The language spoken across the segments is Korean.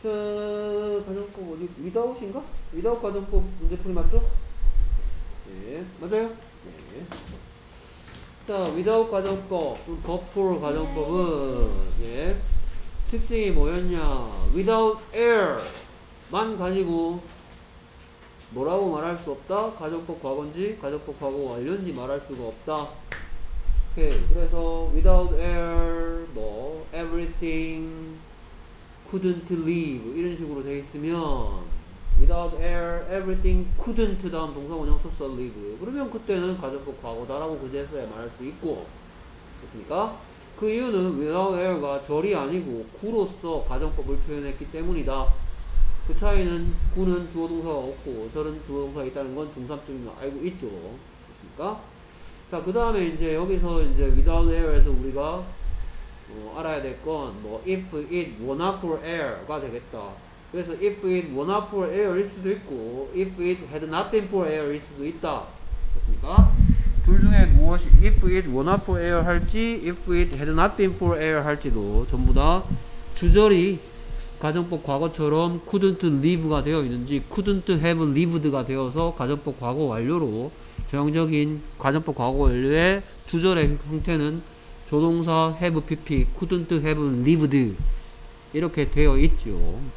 자, 가정법 어디, without인가? without 가정법 문제풀이 맞죠? 네, 맞아요? 네. 자, without 가정법, but for 가정법은, 예, 특징이 뭐였냐? without air만 가지고 뭐라고 말할 수 없다? 가정법 과거인지, 가정법 과거 완료인지 말할 수가 없다. 오케이. 그래서, without air, 뭐, everything couldn't live. 이런 식으로 돼 있으면, without air, everything couldn't 다음 동사 원형 썼어, live. 그러면 그때는 가정법 과거다라고 그제서야 말할 수 있고, 됐습니까? 그 이유는 without air가 절이 아니고 구로서 가정법을 표현했기 때문이다. 그 차이는 구는 주어 동사가 없고 절은 주어 동사가 있다는 건 중3쯤이면 알고 있죠. 됐습니까? 자, 그 다음에 이제 여기서 이제 without air에서 우리가 알아야 될 건 뭐 if it were not for air가 되겠다. 그래서 if it were not for air일 수도 있고 if it had not been for air일 수도 있다. 됐습니까? 둘 중에 무엇이 if it were not for air 할지 if it had not been for air 할지도 전부 다 주절이 가정법 과거처럼 couldn't live가 되어 있는지 couldn't have lived가 되어서 가정법 과거 완료로 전형적인 가정법 과거 완료의 주절의 형태는 조동사 have pp couldn't have lived 이렇게 되어 있죠.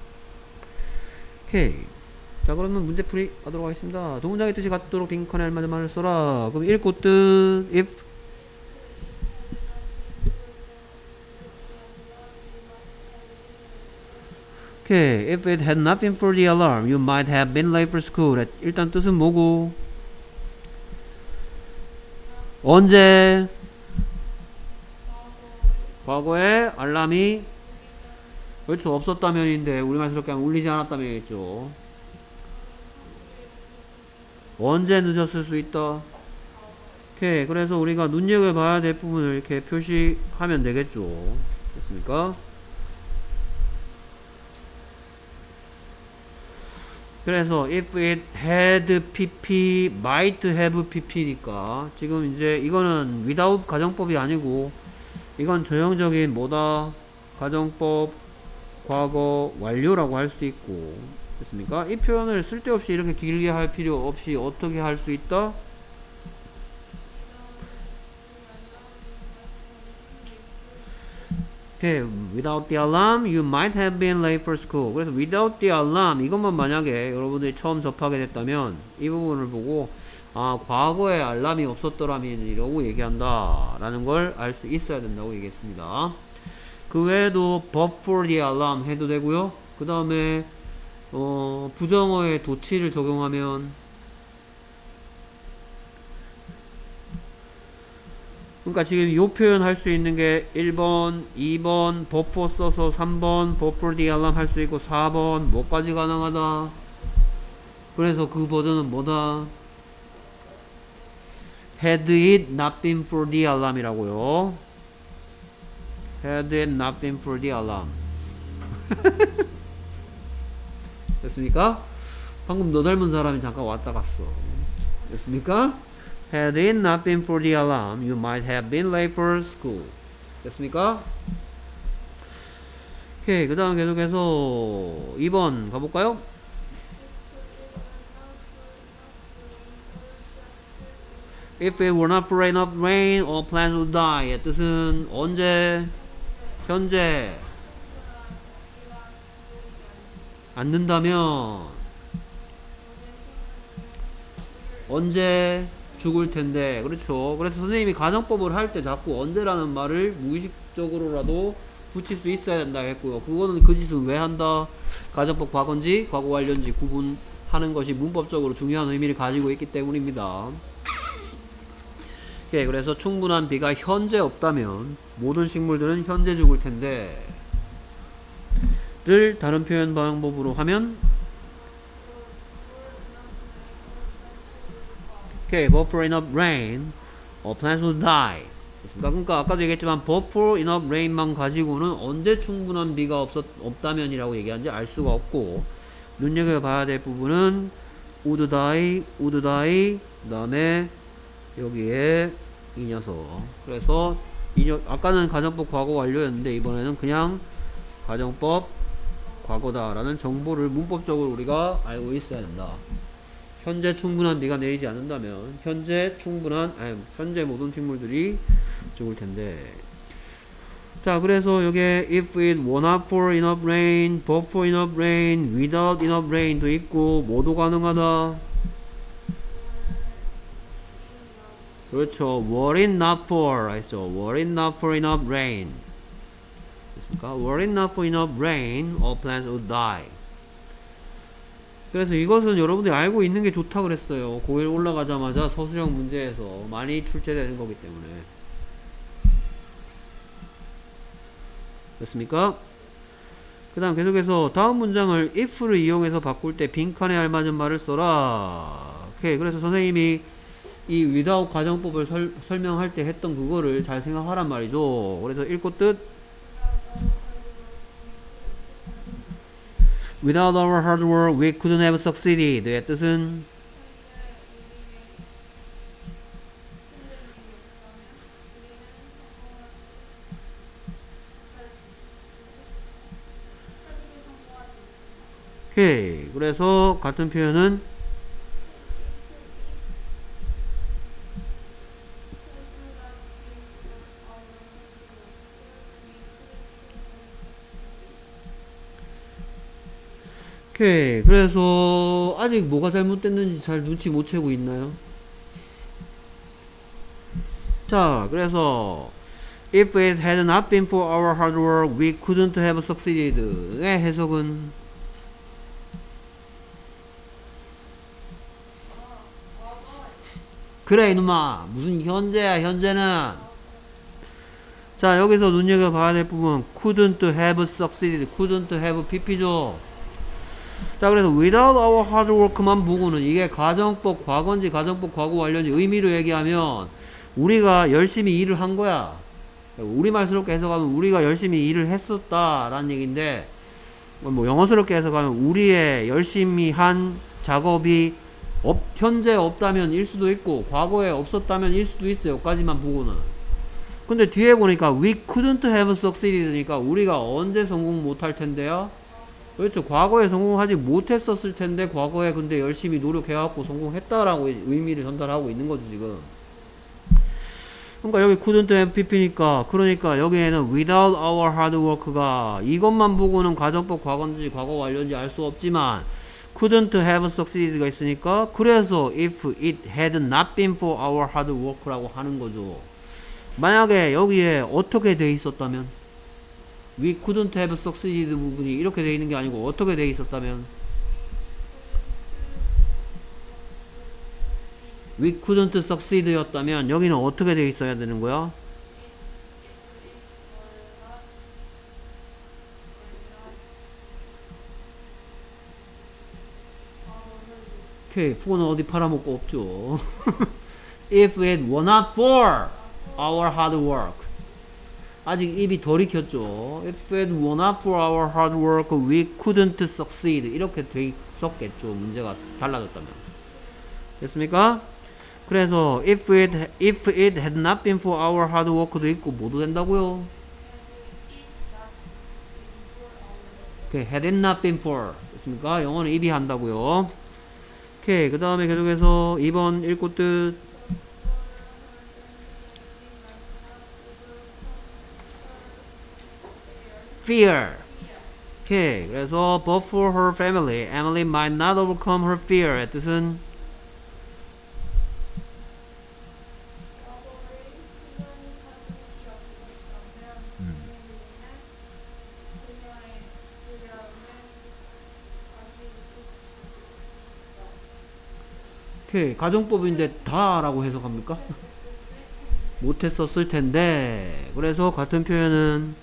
오케이. 자, 그러면 문제풀이 하도록 하겠습니다. 두 문장의 뜻이 같도록 빈칸에 알맞은 말을 써라. 그럼 읽고 뜻 if 오케이. If it had not been for the alarm, you might have been late for school. 일단 뜻은 뭐고? 언제? 과거에 알람이 그렇죠. 없었다면인데 우리말스럽게 하면 울리지 않았다면이겠죠. 언제 늦었을 수 있다. 오케이. 그래서 우리가 눈여겨봐야 될 부분을 이렇게 표시하면 되겠죠. 됐습니까? 그래서 if it had pp, might have pp니까 지금 이제 이거는 without 가정법이 아니고 이건 전형적인 뭐다? 가정법 과거 완료라고 할 수 있고 됐습니까? 이 표현을 쓸데없이 이렇게 길게 할 필요 없이 어떻게 할 수 있다? Okay, without the alarm, you might have been late for school. 그래서 without the alarm 이것만 만약에 여러분들이 처음 접하게 됐다면 이 부분을 보고 아, 과거에 알람이 없었더라면 이라고 얘기한다 라는 걸 알 수 있어야 된다고 얘기했습니다. 그 외에도 but for the alarm 해도 되고요. 그 다음에 부정어의 도치를 적용하면 그러니까 지금 이 표현 할 수 있는 게 1번, 2번 but for 써서 3번 but for the alarm 할 수 있고 4번 뭐까지 가능하다. 그래서 그 버전은 뭐다? had it not been for the alarm 이라고요. had it not been for the alarm. 됐습니까? 방금 너 닮은 사람이 잠깐 왔다 갔어. 됐습니까? Had it not been for the alarm, you might have been late for school. 됐습니까? 오케이. 그 다음 계속해서 2번 가볼까요? If it were not for rain, all plants would die. 뜻은 언제? 현재. 안 된다면 언제 죽을 텐데. 그렇죠. 그래서 선생님이 가정법을 할 때 자꾸 언제라는 말을 무의식적으로라도 붙일 수 있어야 된다 했고요. 그거는 그 짓은 왜 한다? 가정법 과거인지 과거 완료인지 구분하는 것이 문법적으로 중요한 의미를 가지고 있기 때문입니다. 오케이. 그래서 충분한 비가 현재 없다면 모든 식물들은 현재 죽을 텐데 를 다른 표현 방법으로 하면 오케이. But for enough rain, all plants will die. 됐습니까? 그러니까 아까도 얘기했지만 but for enough rain만 가지고는 언제 충분한 비가 없다면이라고 얘기하는지 알 수가 없고 눈여겨봐야 될 부분은 would die, would die 그 다음에 여기에 이 녀석. 그래서 아까는 가정법 과거 완료였는데 이번에는 그냥 가정법 과거다라는 정보를 문법적으로 우리가 알고 있어야 된다. 현재 충분한 비가 내리지 않는다면 현재 모든 식물들이 죽을 텐데. 자, 그래서 여기에 if it were not for enough rain, but for enough rain, without enough rain도 있고 뭐도 가능하다. 그렇죠. were it not for 했죠. were it not for enough rain. 됐습니까? were it not for enough rain, all plants would die. 그래서 이것은 여러분들이 알고 있는 게 좋다 그랬어요. 고1 올라가자마자 서술형 문제에서 많이 출제되는 거기 때문에. 됐습니까? 그 다음 계속해서 다음 문장을 if를 이용해서 바꿀 때 빈칸에 알맞은 말을 써라. 오케이. 그래서 선생님이 이 without 가정법을 설명할 때 했던 그거를 잘 생각하란 말이죠. 그래서 읽고 뜻 Without our hard work, we couldn't have succeeded. 의 뜻은 오케이. 그래서 같은 표현은 오케이. 그래서 아직 뭐가 잘못됐는지 잘 눈치 못 채고 있나요? 자, 그래서 If it had not been for our hard work, we couldn't have succeeded의 해석은 그래 이놈아 무슨 현재야 현재는. 자, 여기서 눈여겨봐야 될 부분 couldn't have succeeded, couldn't have pp죠. 자, 그래서 without our hard work만 보고는 이게 가정법 과거인지 가정법 과거 완료인지 의미로 얘기하면 우리가 열심히 일을 한 거야. 우리말스럽게 해석하면 우리가 열심히 일을 했었다 라는 얘기인데, 뭐 영어스럽게 해석하면 우리의 열심히 한 작업이 현재 없다면 일 수도 있고 과거에 없었다면 일 수도 있어요. 여기까지만 보고는. 근데 뒤에 보니까 we couldn't have succeeded니까 우리가 언제 성공 못할 텐데요? 그렇죠. 과거에 성공하지 못했었을 텐데 과거에 근데 열심히 노력해갖고 성공했다라고 의미를 전달하고 있는 거죠 지금. 그러니까 여기 couldn't have pp니까 그러니까 여기에는 without our hard work가 이것만 보고는 가정법 과거인지 과거 완료인지 알 수 없지만 couldn't have succeeded가 있으니까 그래서 if it had not been for our hard work라고 하는 거죠. 만약에 여기에 어떻게 돼 있었다면 we couldn't have succeeded 부분이 이렇게 돼 있는 게 아니고 어떻게 돼 있었다면 we couldn't succeed 였다면 여기는 어떻게 돼 있어야 되는 거야? 오케이. 푸고는 어디 팔아먹고 없죠. if it were not for our hard work. 아직 입이 덜 익혔죠. If it were not for our hard work, we couldn't succeed. 이렇게 돼 있었겠죠. 문제가 달라졌다면. 됐습니까? 그래서 if it had not been for our hard work도 있고 뭐도 된다고요? 오케이. had it not been for. 됐습니까? 영어는 입이 한다고요. 오케이. 그 다음에 계속해서 2번 읽고 뜻 fear. 오케이. 그래서 but for her family, Emily might not overcome her fear의 뜻은 오케이. 가정법인데 다라고 해석합니까? 못했었을 텐데. 그래서 같은 표현은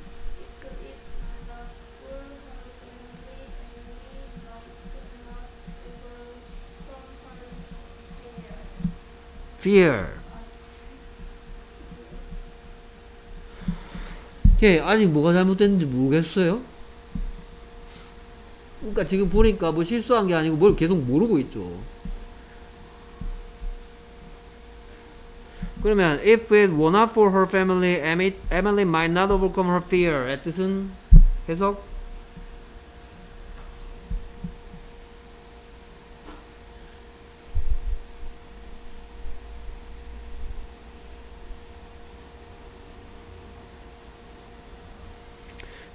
fear. 오케이. 아직 뭐가 잘못됐는지 모르겠어요. 그러니까 지금 보니까 뭐 실수한 게 아니고 뭘 계속 모르고 있죠. 그러면 if it were not for her family, Emily might not overcome her fear의 뜻은 해석?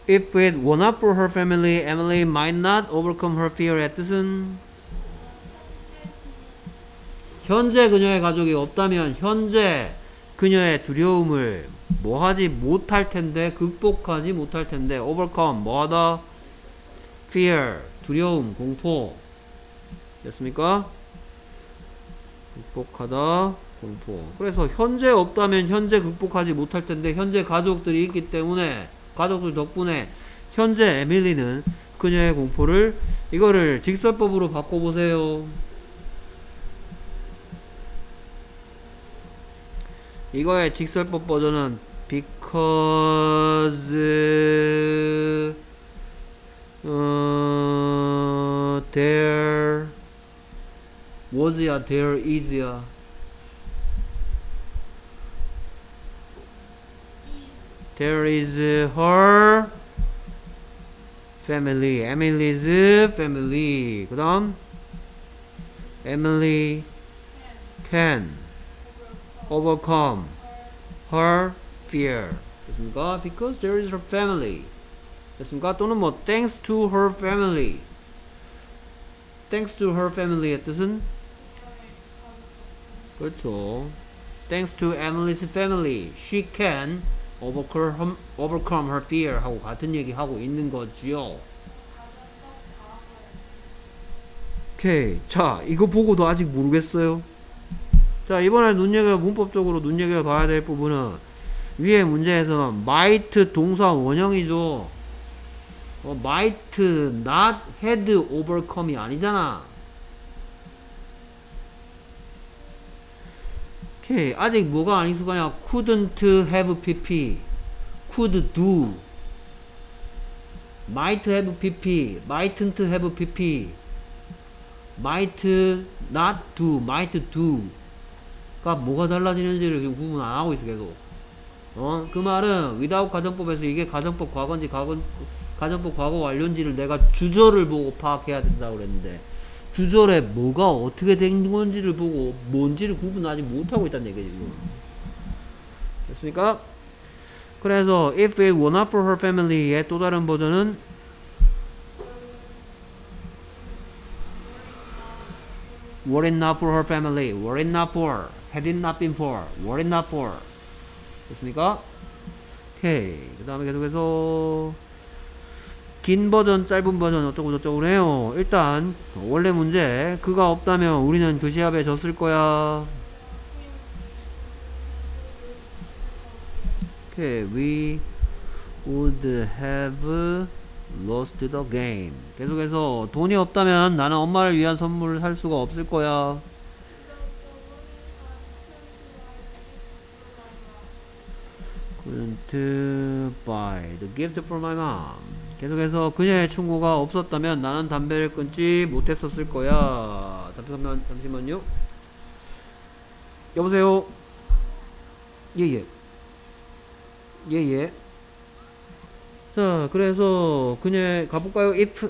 If it were not for her family, Emily might not overcome her fear의 뜻은 현재 그녀의 가족이 없다면 현재 그녀의 두려움을 뭐하지 못할 텐데 극복하지 못할 텐데 overcome 뭐하다 fear 두려움 공포 됐습니까? 극복하다 공포 그래서 현재 없다면 현재 극복하지 못할 텐데 현재 가족들이 있기 때문에 가족들 덕분에 현재 에밀리는 그녀의 공포를 이거를 직설법으로 바꿔보세요. 이거의 직설법 버전은 because there was야 there is야 there is her family Emily's family 그 다음 Emily can overcome her fear 됐습니까? because there is her family 됐습니까? 또는 뭐 thanks to her family thanks to her family의 뜻은 그렇죠 thanks to Emily's family she can overcome her fear 하고 같은 얘기 하고 있는 거지요. 오케이 자 이거 보고도 아직 모르겠어요. 자 이번에 문법적으로 눈여겨봐야 될 부분은 위에 문제에서는 might 동사 원형이죠. might not had overcome이 아니잖아. 오케이 아직 뭐가 안 익숙하냐 couldn't have pp could do might have pp mightn't have pp might not do might do 가 뭐가 달라지는지를 지금 구분 안 하고 있어 계속. 그 말은 without 가정법에서 이게 가정법 과거인지 가정법 과거 완료인지를 내가 주절을 보고 파악해야 된다고 그랬는데 주절에 뭐가 어떻게 된 건지를 보고 뭔지를 구분하지 못하고 있다는 얘기죠. 됐습니까? 그래서 if it were not for her family의 또 다른 버전은 were it not for her family, were it not for, had it not been for, were it not for 됐습니까? 오케이 그 다음에 계속해서 긴 버전, 짧은 버전 어쩌고 저쩌고 해요. 일단 원래 문제 그가 없다면 우리는 그 시합에 졌을 거야. 오케이 we would have lost the game. 계속해서 돈이 없다면 나는 엄마를 위한 선물을 살 수가 없을 거야. couldn't buy the gift for my mom. 계속해서 그녀의 충고가 없었다면 나는 담배를 끊지 못했었을 거야. 잠시만요. 여보세요. 예예. 예예. 자, 그래서 그녀의 가볼까요? if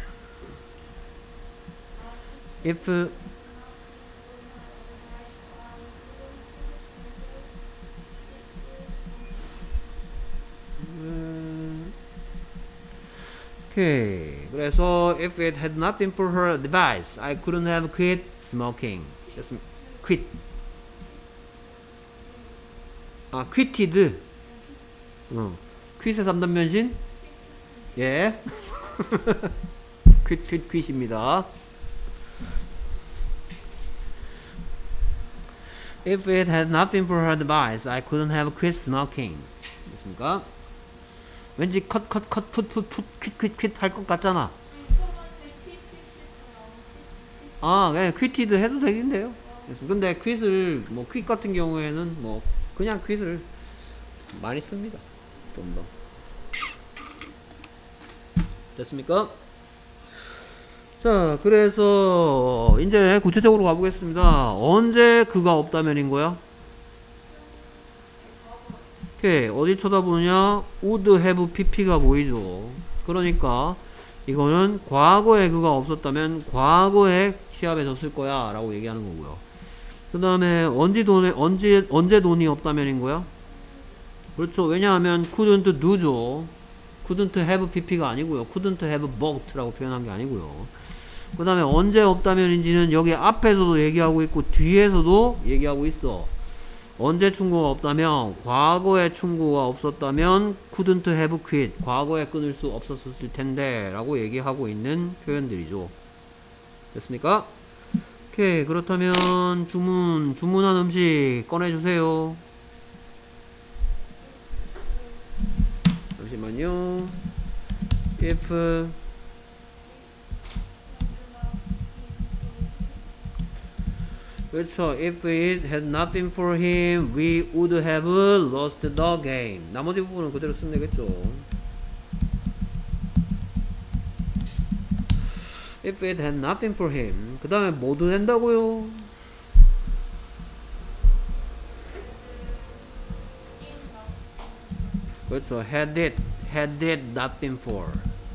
오케이. 그래서 if it had not been for her advice, I couldn't have quit smoking. quit. 아, quitted. quit의 3단 변신? 예. quit입니다. If it had not been for her advice, I couldn't have quit smoking. 됐습니까? 왠지 컷 퀴 할 것 같잖아. 아, 그냥 퀴티드 해도 되긴데요. 근데 퀴즈를 뭐 퀴 같은 경우에는 뭐 그냥 퀴즈를 많이 씁니다. 좀 더. 됐습니까? 자, 그래서 이제 구체적으로 가보겠습니다. 언제 그가 없다면인 거야? 오케이, 어디 쳐다보느냐? would have pp가 보이죠. 그러니까 이거는 과거에 그가 없었다면 과거에 시합에 졌을 거야 라고 얘기하는 거고요. 그 다음에 언제 돈이 없다면인 거야? 그렇죠. 왜냐하면 couldn't do죠. couldn't have pp가 아니고요. couldn't have boat라고 표현한 게 아니고요. 그 다음에 언제 없다면인지는 여기 앞에서도 얘기하고 있고 뒤에서도 얘기하고 있어. 언제 충고가 없다면 과거에 충고가 없었다면 couldn't have quit, 과거에 끊을 수 없었을 텐데 라고 얘기하고 있는 표현들이죠. 됐습니까? 오케이. 그렇다면 주문한 음식 꺼내주세요. 잠시만요. if 그렇죠. If it had not been for him, we would have lost the game. 나머지 부분은 그대로 쓰면 되겠죠. If it had not been for him. 그 다음에 뭐도 된다고요? 그렇죠. Had it not been for.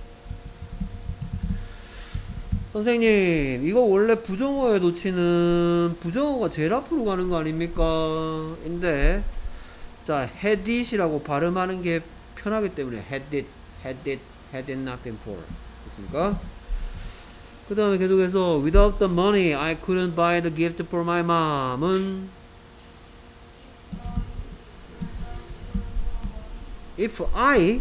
선생님, 이거 원래 부정어에 놓치는 부정어가 제일 앞으로 가는 거 아닙니까? 인데, 자, had it이라고 발음하는 게 편하기 때문에 had it not been for. 됐습니까? 그 다음에 계속해서 without the money, I couldn't buy the gift for my mom은 if I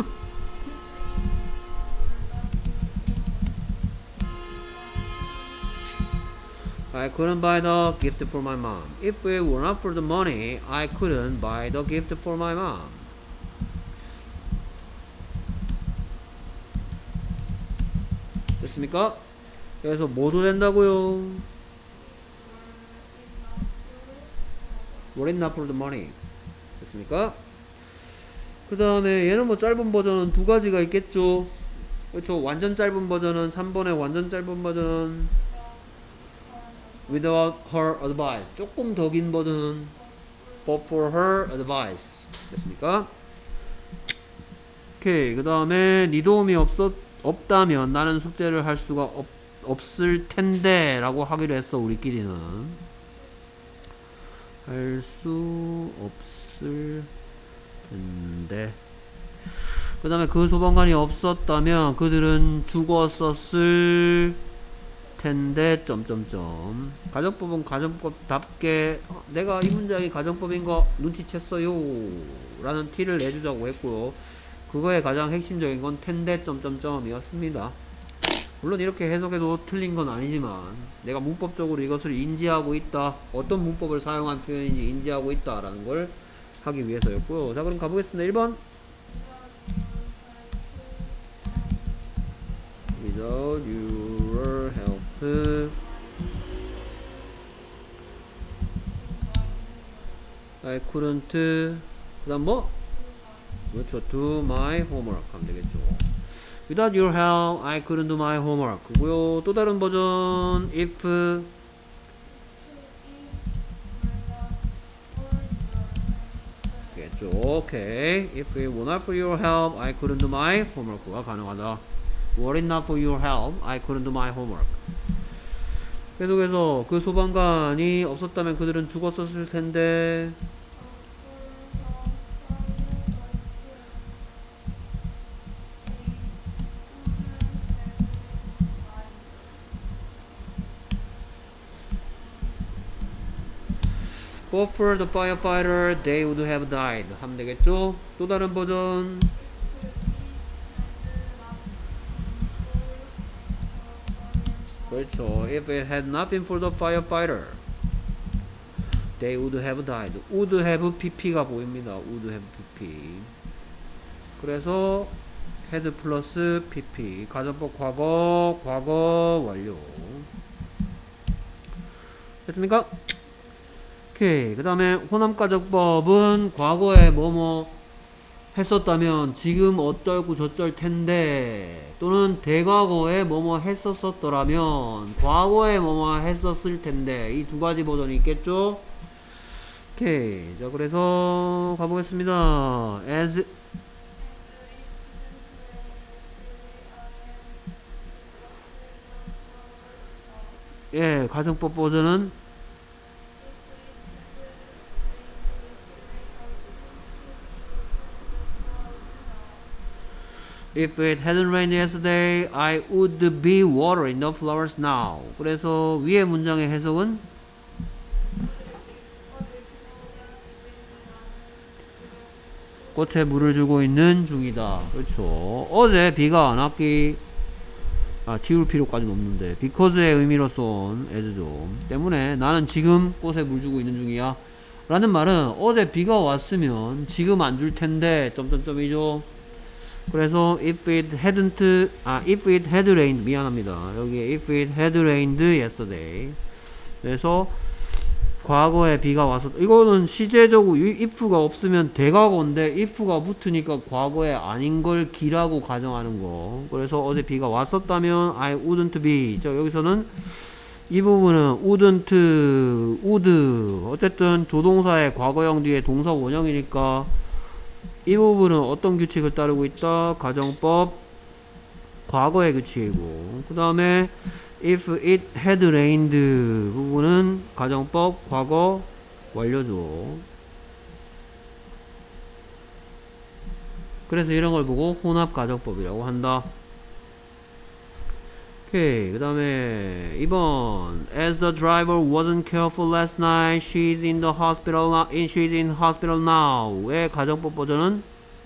couldn't buy the gift for my mom. If it were not for the money, I couldn't buy the gift for my mom. 됐습니까? 그래서 뭐도 된다고요? Were it not for the money. 됐습니까? 그 다음에 얘는 뭐 짧은 버전은 두 가지가 있겠죠. 그렇죠. 완전 짧은 버전은 3번의 완전 짧은 버전은 without her advice. 조금 더 긴 버전은 but for her advice. 됐습니까? 오케이. 그 다음에 네 도움이 없다면 나는 숙제를 할 수가 없을 텐데 라고 하기로 했어. 우리끼리는 할 수 없을 텐데. 그 다음에 그 소방관이 없었다면 그들은 죽었었을 텐데 점점점. 가정법은 가정법답게 내가 이 문장이 가정법인 거 눈치챘어요 라는 티를 내주자고 했고요. 그거의 가장 핵심적인 건 텐데 점점점이었습니다. 물론 이렇게 해석해도 틀린 건 아니지만 내가 문법적으로 이것을 인지하고 있다, 어떤 문법을 사용한 표현인지 인지하고 있다 라는 걸 하기 위해서였고요. 자, 그럼 가보겠습니다. 1번 Without your help I couldn't. 그 다음 뭐? 그렇죠. do my homework 하면 되겠죠. Without your help I couldn't do my homework. 그고요. 또 다른 버전 if 되겠죠. 오케이. If it were not for your help I couldn't do my homework가 가능하다. Were it not for your help I couldn't do my homework. 계속해서 그 소방관이 없었다면 그들은 죽었었을 텐데. But for the firefighter, they would have died. 하면 되겠죠? 또 다른 버전. 그렇죠. If it had not been for the firefighter, they would have died. would have pp가 보입니다. would have pp. 그래서 had 플러스 pp. 가정법 과거 완료. 됐습니까? 오케이. 그 다음에 호남가정법은 과거에 뭐뭐 했었다면 지금 어쩔고 저쩔 텐데, 또는 대과거에 뭐뭐 했었더라면 과거에 뭐뭐 했었을 텐데, 이 두 가지 버전이 있겠죠? 오케이. 자, 그래서 가보겠습니다. as 예, 가정법 버전은 If it hadn't rained yesterday, I would be watering the flowers now. 그래서 위의 문장의 해석은 꽃에 물을 주고 있는 중이다. 그렇죠. 어제 비가 안 왔기 지울 필요까지는 없는데 because의 의미로서 온 as죠. 때문에 나는 지금 꽃에 물 주고 있는 중이야. 라는 말은 어제 비가 왔으면 지금 안 줄 텐데 점점점이죠. 그래서 if it had rained 미안합니다. 여기 if it had rained yesterday. 그래서 과거에 비가 와서 이거는 시제적으로 if가 없으면 대과거인데 if가 붙으니까 과거에 아닌 걸 기라고 가정하는 거. 그래서 어제 비가 왔었다면 I wouldn't be. 자, 여기서는 이 부분은 wouldn't, would 어쨌든 조동사의 과거형 뒤에 동사 원형이니까 이 부분은 어떤 규칙을 따르고 있다? 가정법 과거의 규칙이고 그 다음에 if it had rained 부분은 가정법 과거 완료죠. 그래서 이런 걸 보고 혼합 가정법이라고 한다. 오케이. 그 다음에 2번 As the driver wasn't careful last night, she's in the hospital now. She's in hospital now. 의 가정법 버전은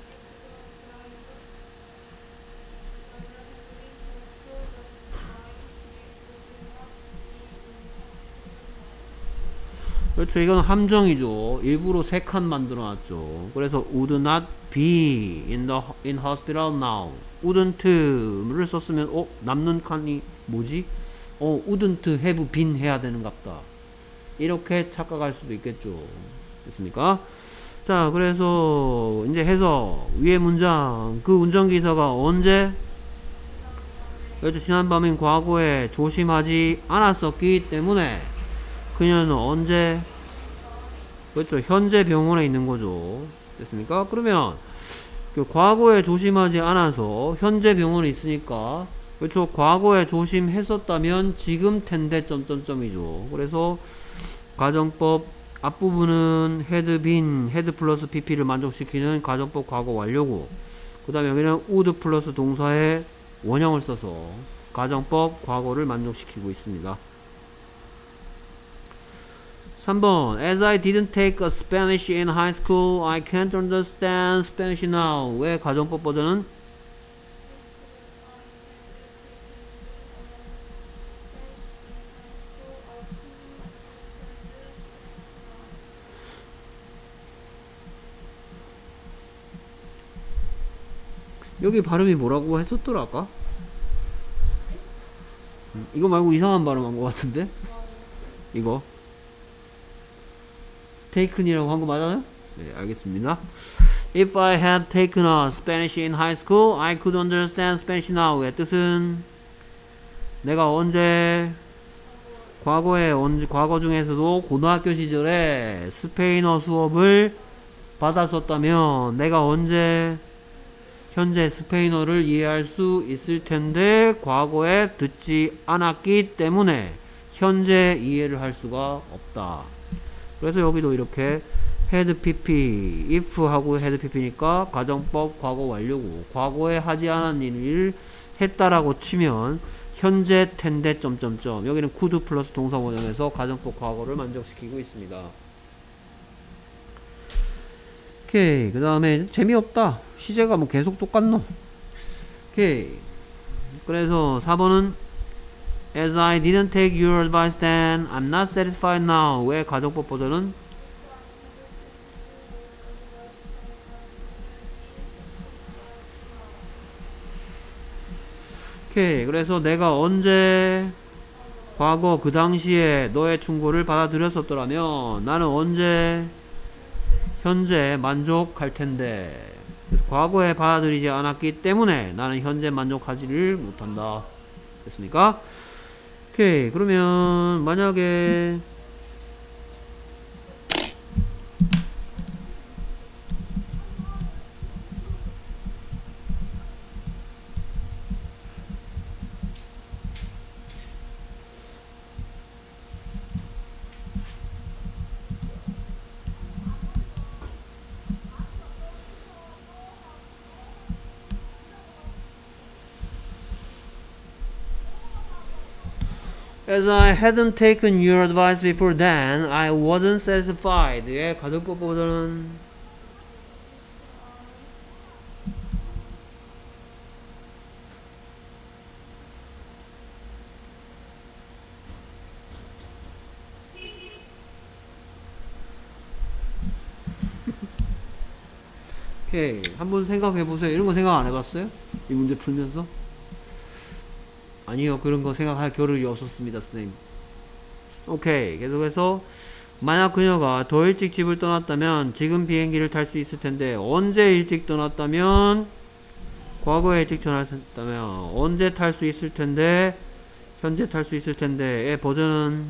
그렇죠. 이건 함정이죠. 일부러 3칸 만들어 놨죠. 그래서 would not be in hospital now. wouldn't를 썼으면 남는 칸이 뭐지? wouldn't have been 해야 되는 갑다. 이렇게 착각할 수도 있겠죠. 됐습니까? 자, 그래서 이제 해서 위의 문장 그 운전기사가 언제 그렇죠. 지난밤인 과거에 조심하지 않았었기 때문에 그녀는 언제 그렇죠. 현재 병원에 있는 거죠. 됐습니까? 그러면 그 과거에 조심하지 않아서 현재 병원에 있으니까 그렇죠. 과거에 조심했었다면 지금 텐데 점점점이죠. 그래서 가정법 앞부분은 had been, had 플러스 pp를 만족시키는 가정법 과거 완료고 그 다음에 여기는 would 플러스 동사의 원형을 써서 가정법 과거를 만족시키고 있습니다. 3번 As I didn't take a Spanish in high school, I can't understand Spanish now. 의 가정법 버전은 여기 발음이 뭐라고 했었더라 아까? 이거 말고 이상한 발음한 것 같은데? 이거 taken이라고 한 거 맞아요? 네, 알겠습니다. If I had taken a Spanish in high school, I could understand Spanish now. 의 뜻은 내가 언제 과거 중에서도 고등학교 시절에 스페인어 수업을 받았었다면 내가 언제 현재 스페인어를 이해할 수 있을 텐데 과거에 듣지 않았기 때문에 현재 이해를 할 수가 없다. 그래서 여기도 이렇게 had pp, if 하고 had pp니까 가정법 과거 완료고 과거에 하지 않은 일을 했다라고 치면 현재 텐데 점점점 여기는 could 플러스 동사 원형에서 가정법 과거를 만족시키고 있습니다. 오케이. 그 다음에 재미없다. 시제가 뭐 계속 똑같노. 오케이. 그래서 4번은 As I didn't take your advice then, I'm not satisfied now. 의 가정법 버전은 오케이. 그래서 내가 언제 과거 그 당시에 너의 충고를 받아들였었더라면 나는 언제 현재 만족할 텐데 그래서 과거에 받아들이지 않았기 때문에 나는 현재 만족하지를 못한다. 됐습니까? 오케이. 그러면 만약에 As I hadn't taken your advice before then, I wasn't satisfied. 예, 가정법 버전은 오케이. 한번 생각해보세요. 이런 거 생각 안 해봤어요? 이 문제 풀면서? 아니요. 그런 거 생각할 겨를이 없었습니다, 선생님. 오케이. 계속해서 만약 그녀가 더 일찍 집을 떠났다면 지금 비행기를 탈 수 있을 텐데 언제 일찍 떠났다면 과거에 일찍 떠났다면 언제 탈 수 있을 텐데 현재 탈 수 있을 텐데의 버전은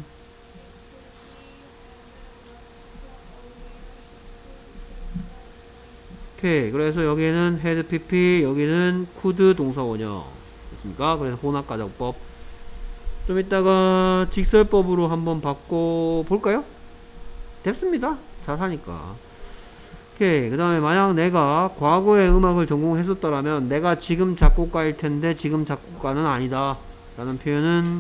오케이. 그래서 여기는 had pp, 여기는 could 동사 원형 됐습니까? 그래서 혼합가정법. 좀 이따가 직설법으로 한번 바꿔볼까요? 됐습니다. 잘하니까. 오케이. 그 다음에 만약 내가 과거에 음악을 전공했었더라면 내가 지금 작곡가일 텐데 지금 작곡가는 아니다 라는 표현은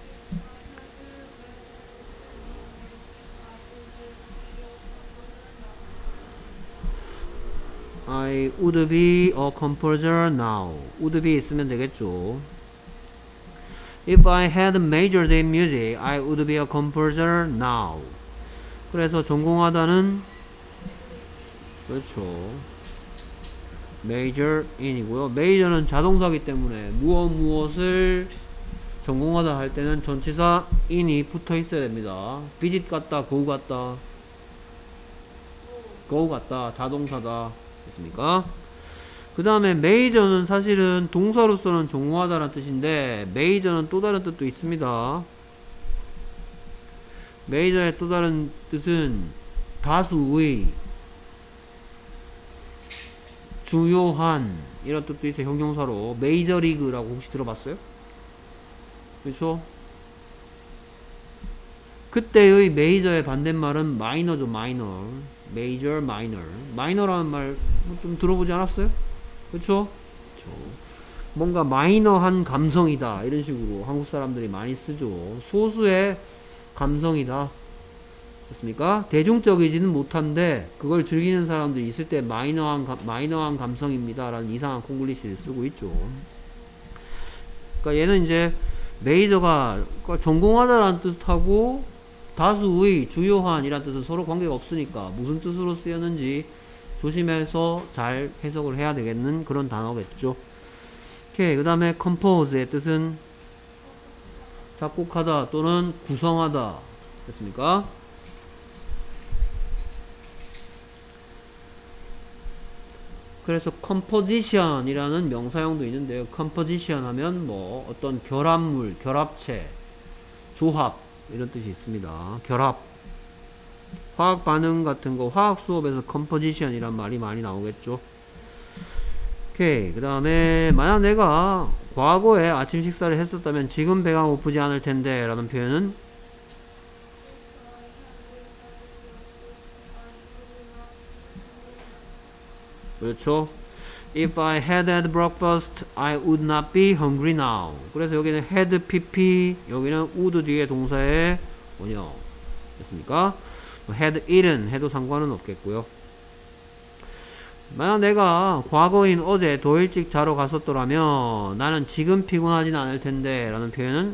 I would be a composer now. would be 있으면 되겠죠. If I had majored in music, I would be a composer now. 그래서 전공하다는 그렇죠. major in이고요. major는 자동사기 때문에 무엇을 전공하다 할 때는 전치사 in이 붙어 있어야 됩니다. visit 같다, go 같다, go 같다, 자동사다. 됐습니까? 그 다음에 major는 사실은 동사로서는 전공하다라는 뜻인데 major는 또 다른 뜻도 있습니다. major의 또 다른 뜻은 다수의, 중요한 이런 뜻도 있어요. 형용사로 메이저리그라고 혹시 들어봤어요? 그렇죠? 그때의 메이저의 반대말은 마이너죠. 마이너. 메이저, 마이너. 마이너라는 말 좀 들어보지 않았어요? 그렇죠? 뭔가 마이너한 감성이다 이런 식으로 한국 사람들이 많이 쓰죠. 소수의 감성이다. 맞습니까? 대중적이지는 못한데 그걸 즐기는 사람들이 있을 때 마이너한 감성입니다 라는 이상한 콩글리시를 쓰고 있죠. 그러니까 얘는 이제 메이저가 전공하다라는 뜻하고 다수의, 주요한 이란 뜻은 서로 관계가 없으니까 무슨 뜻으로 쓰였는지 조심해서 잘 해석을 해야 되겠는 그런 단어겠죠. 오케이. 그 다음에 compose의 뜻은 작곡하다 또는 구성하다 됐습니까? 그래서 composition 이라는 명사형도 있는데요. composition 하면 뭐 어떤 결합물, 결합체, 조합 이런 뜻이 있습니다. 결합. 화학 반응 같은 거 화학 수업에서 composition 이란 말이 많이 나오겠죠. 오케이. 그 다음에 만약 내가 과거에 아침 식사를 했었다면 지금 배가 고프지 않을 텐데 라는 표현은 그렇죠. If I had had breakfast, I would not be hungry now. 그래서 여기는 had pp, 여기는 would 뒤에 동사의 원형 됐습니까? had eaten 해도 상관은 없겠고요. 만약 내가 과거인 어제 더 일찍 자러 갔었더라면 나는 지금 피곤하진 않을 텐데 라는 표현은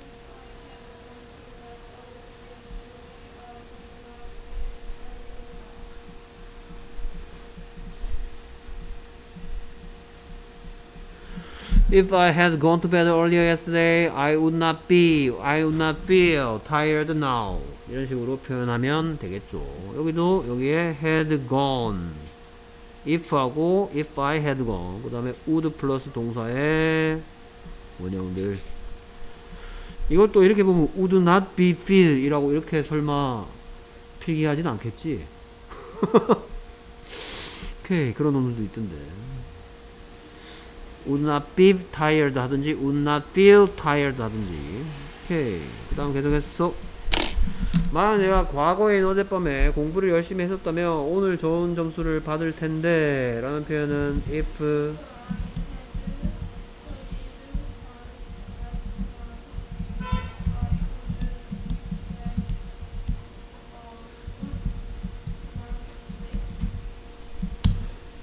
If I had gone to bed earlier yesterday, I would not feel tired now. 이런 식으로 표현하면 되겠죠. 여기도 여기에 had gone, if하고 if I had gone, 그 다음에 would 플러스 동사의 원형들. 이것도 이렇게 보면 would not be feel 이라고 이렇게 설마 필기하진 않겠지? 오케이, 그런 놈들도 있던데. would not be tired 하든지 would not feel tired 하든지. 오케이. 그 다음 계속해서 만약 내가 과거인 어젯밤에 공부를 열심히 했었다면 오늘 좋은 점수를 받을 텐데 라는 표현은 if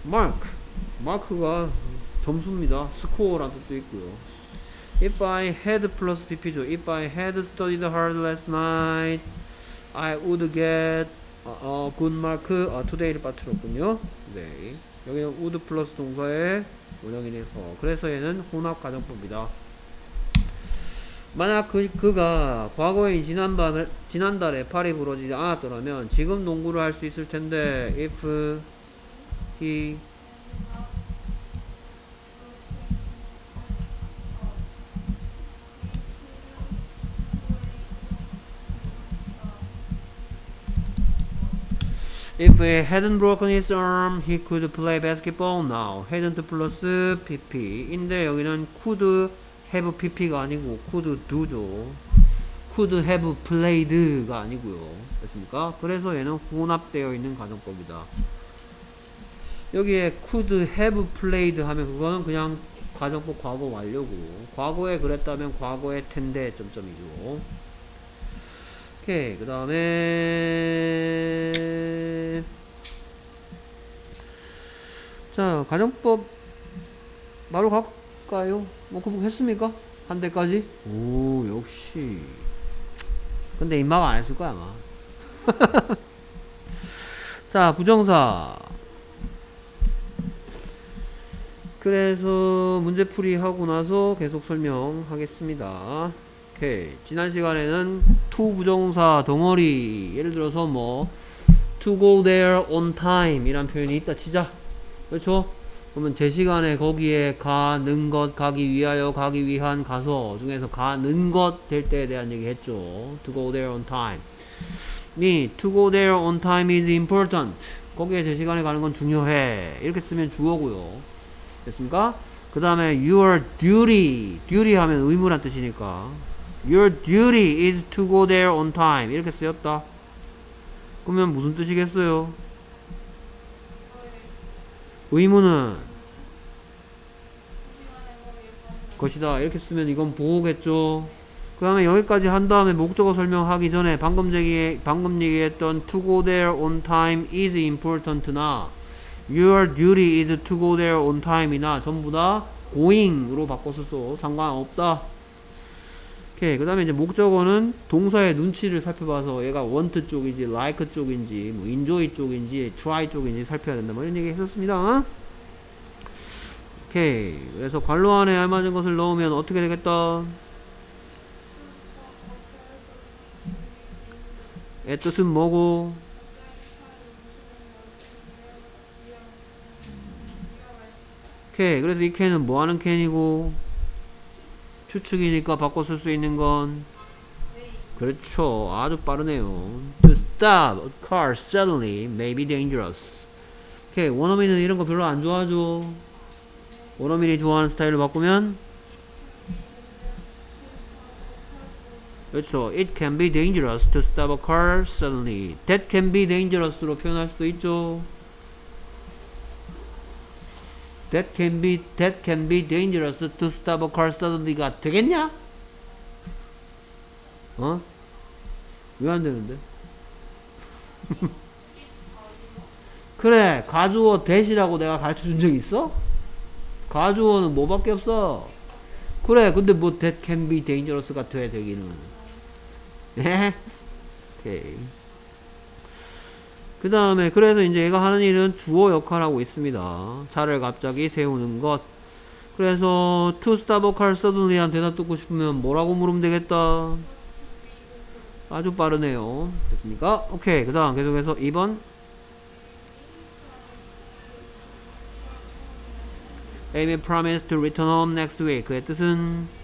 마크가 점수입니다. 스코어라는 뜻도 있고요. If I had plus pp죠. If I had studied hard last night, I would get good mark today를 빠뜨렸군요. 네. 여기는 would 플러스 동사의 원형이네서. 그래서 얘는 혼합 가정법이다. 만약 그가 과거인 지난달에 팔이 부러지지 않았더라면 지금 농구를 할 수 있을 텐데, if he If he hadn't broken his arm, he could play basketball now. hadn't 플러스 pp인데 여기는 could have pp가 아니고 could do죠. could have played가 아니고요. 됐습니까? 그래서 얘는 혼합되어 있는 가정법이다. 여기에 could have played 하면 그거는 그냥 가정법 과거 완료고, 과거에 그랬다면 과거의 텐데 점점이죠. 오케이. 그 다음에 자, 가정법 바로 갈까요? 뭐 구분했습니까? 한 대까지? 오, 역시. 근데 임마가 안 했을 거야 아마. 자, 부정사. 그래서 문제풀이 하고 나서 계속 설명하겠습니다. 오케이. 지난 시간에는 to 부정사 덩어리, 예를 들어서 뭐 to go there on time 이란 표현이 있다 치자. 그렇죠? 그러면 제 시간에 거기에 가는 것, 가기 위하여, 가기 위한, 가서 중에서 가는 것 될 때에 대한 얘기 했죠. to go there on time. to go there on time is important. 거기에 제 시간에 가는 건 중요해. 이렇게 쓰면 주어고요. 됐습니까? 그 다음에 your duty. duty 하면 의무란 뜻이니까 your duty is to go there on time 이렇게 쓰였다. 그러면 무슨 뜻이겠어요? 의무는 것이다. 이렇게 쓰면 이건 보호겠죠. 그 다음에 여기까지 한 다음에 목적어 설명하기 전에 방금 얘기했던 to go there on time is important나 your duty is to go there on time이나 전부 다 going으로 바꿔서 상관없다. 오케이. 그 다음에 이제 목적어는 동사의 눈치를 살펴봐서 얘가 want 쪽인지 like 쪽인지 뭐 enjoy 쪽인지 try 쪽인지 살펴야 된다. 뭐 이런 얘기 했었습니다. 오케이. 그래서 괄호 안에 알맞은 것을 넣으면 어떻게 되겠다? 의 뜻은 뭐고? 오케이. 그래서 이 캔은 뭐 하는 캔이고? 추측이니까 바꿔 쓸 수 있는 건? 그렇죠. 아주 빠르네요. To stop a car suddenly may be dangerous. 오케이. 원어민은 이런 거 별로 안 좋아하죠. 원어민이 좋아하는 스타일로 바꾸면? 그렇죠. It can be dangerous to stop a car suddenly. That can be dangerous로 표현할 수도 있죠. That can be dangerous to stop a car suddenly가 되겠냐? 어? 왜 안 되는데? 그래, 가주어 that이라고 내가 가르쳐 준 적 있어? 가주어는 뭐밖에 없어? 그래, 근데 뭐 that can be dangerous가 돼, 되기는. 예? 오케이. 그 다음에 그래서 이제 얘가 하는 일은 주어 역할하고 있습니다. 차를 갑자기 세우는 것. 그래서 to stop a car suddenly한 대답 듣고 싶으면 뭐라고 물으면 되겠다. 아주 빠르네요. 됐습니까? 오케이. 그 다음 계속해서 2번. Amy promised to return home next week. 그의 뜻은?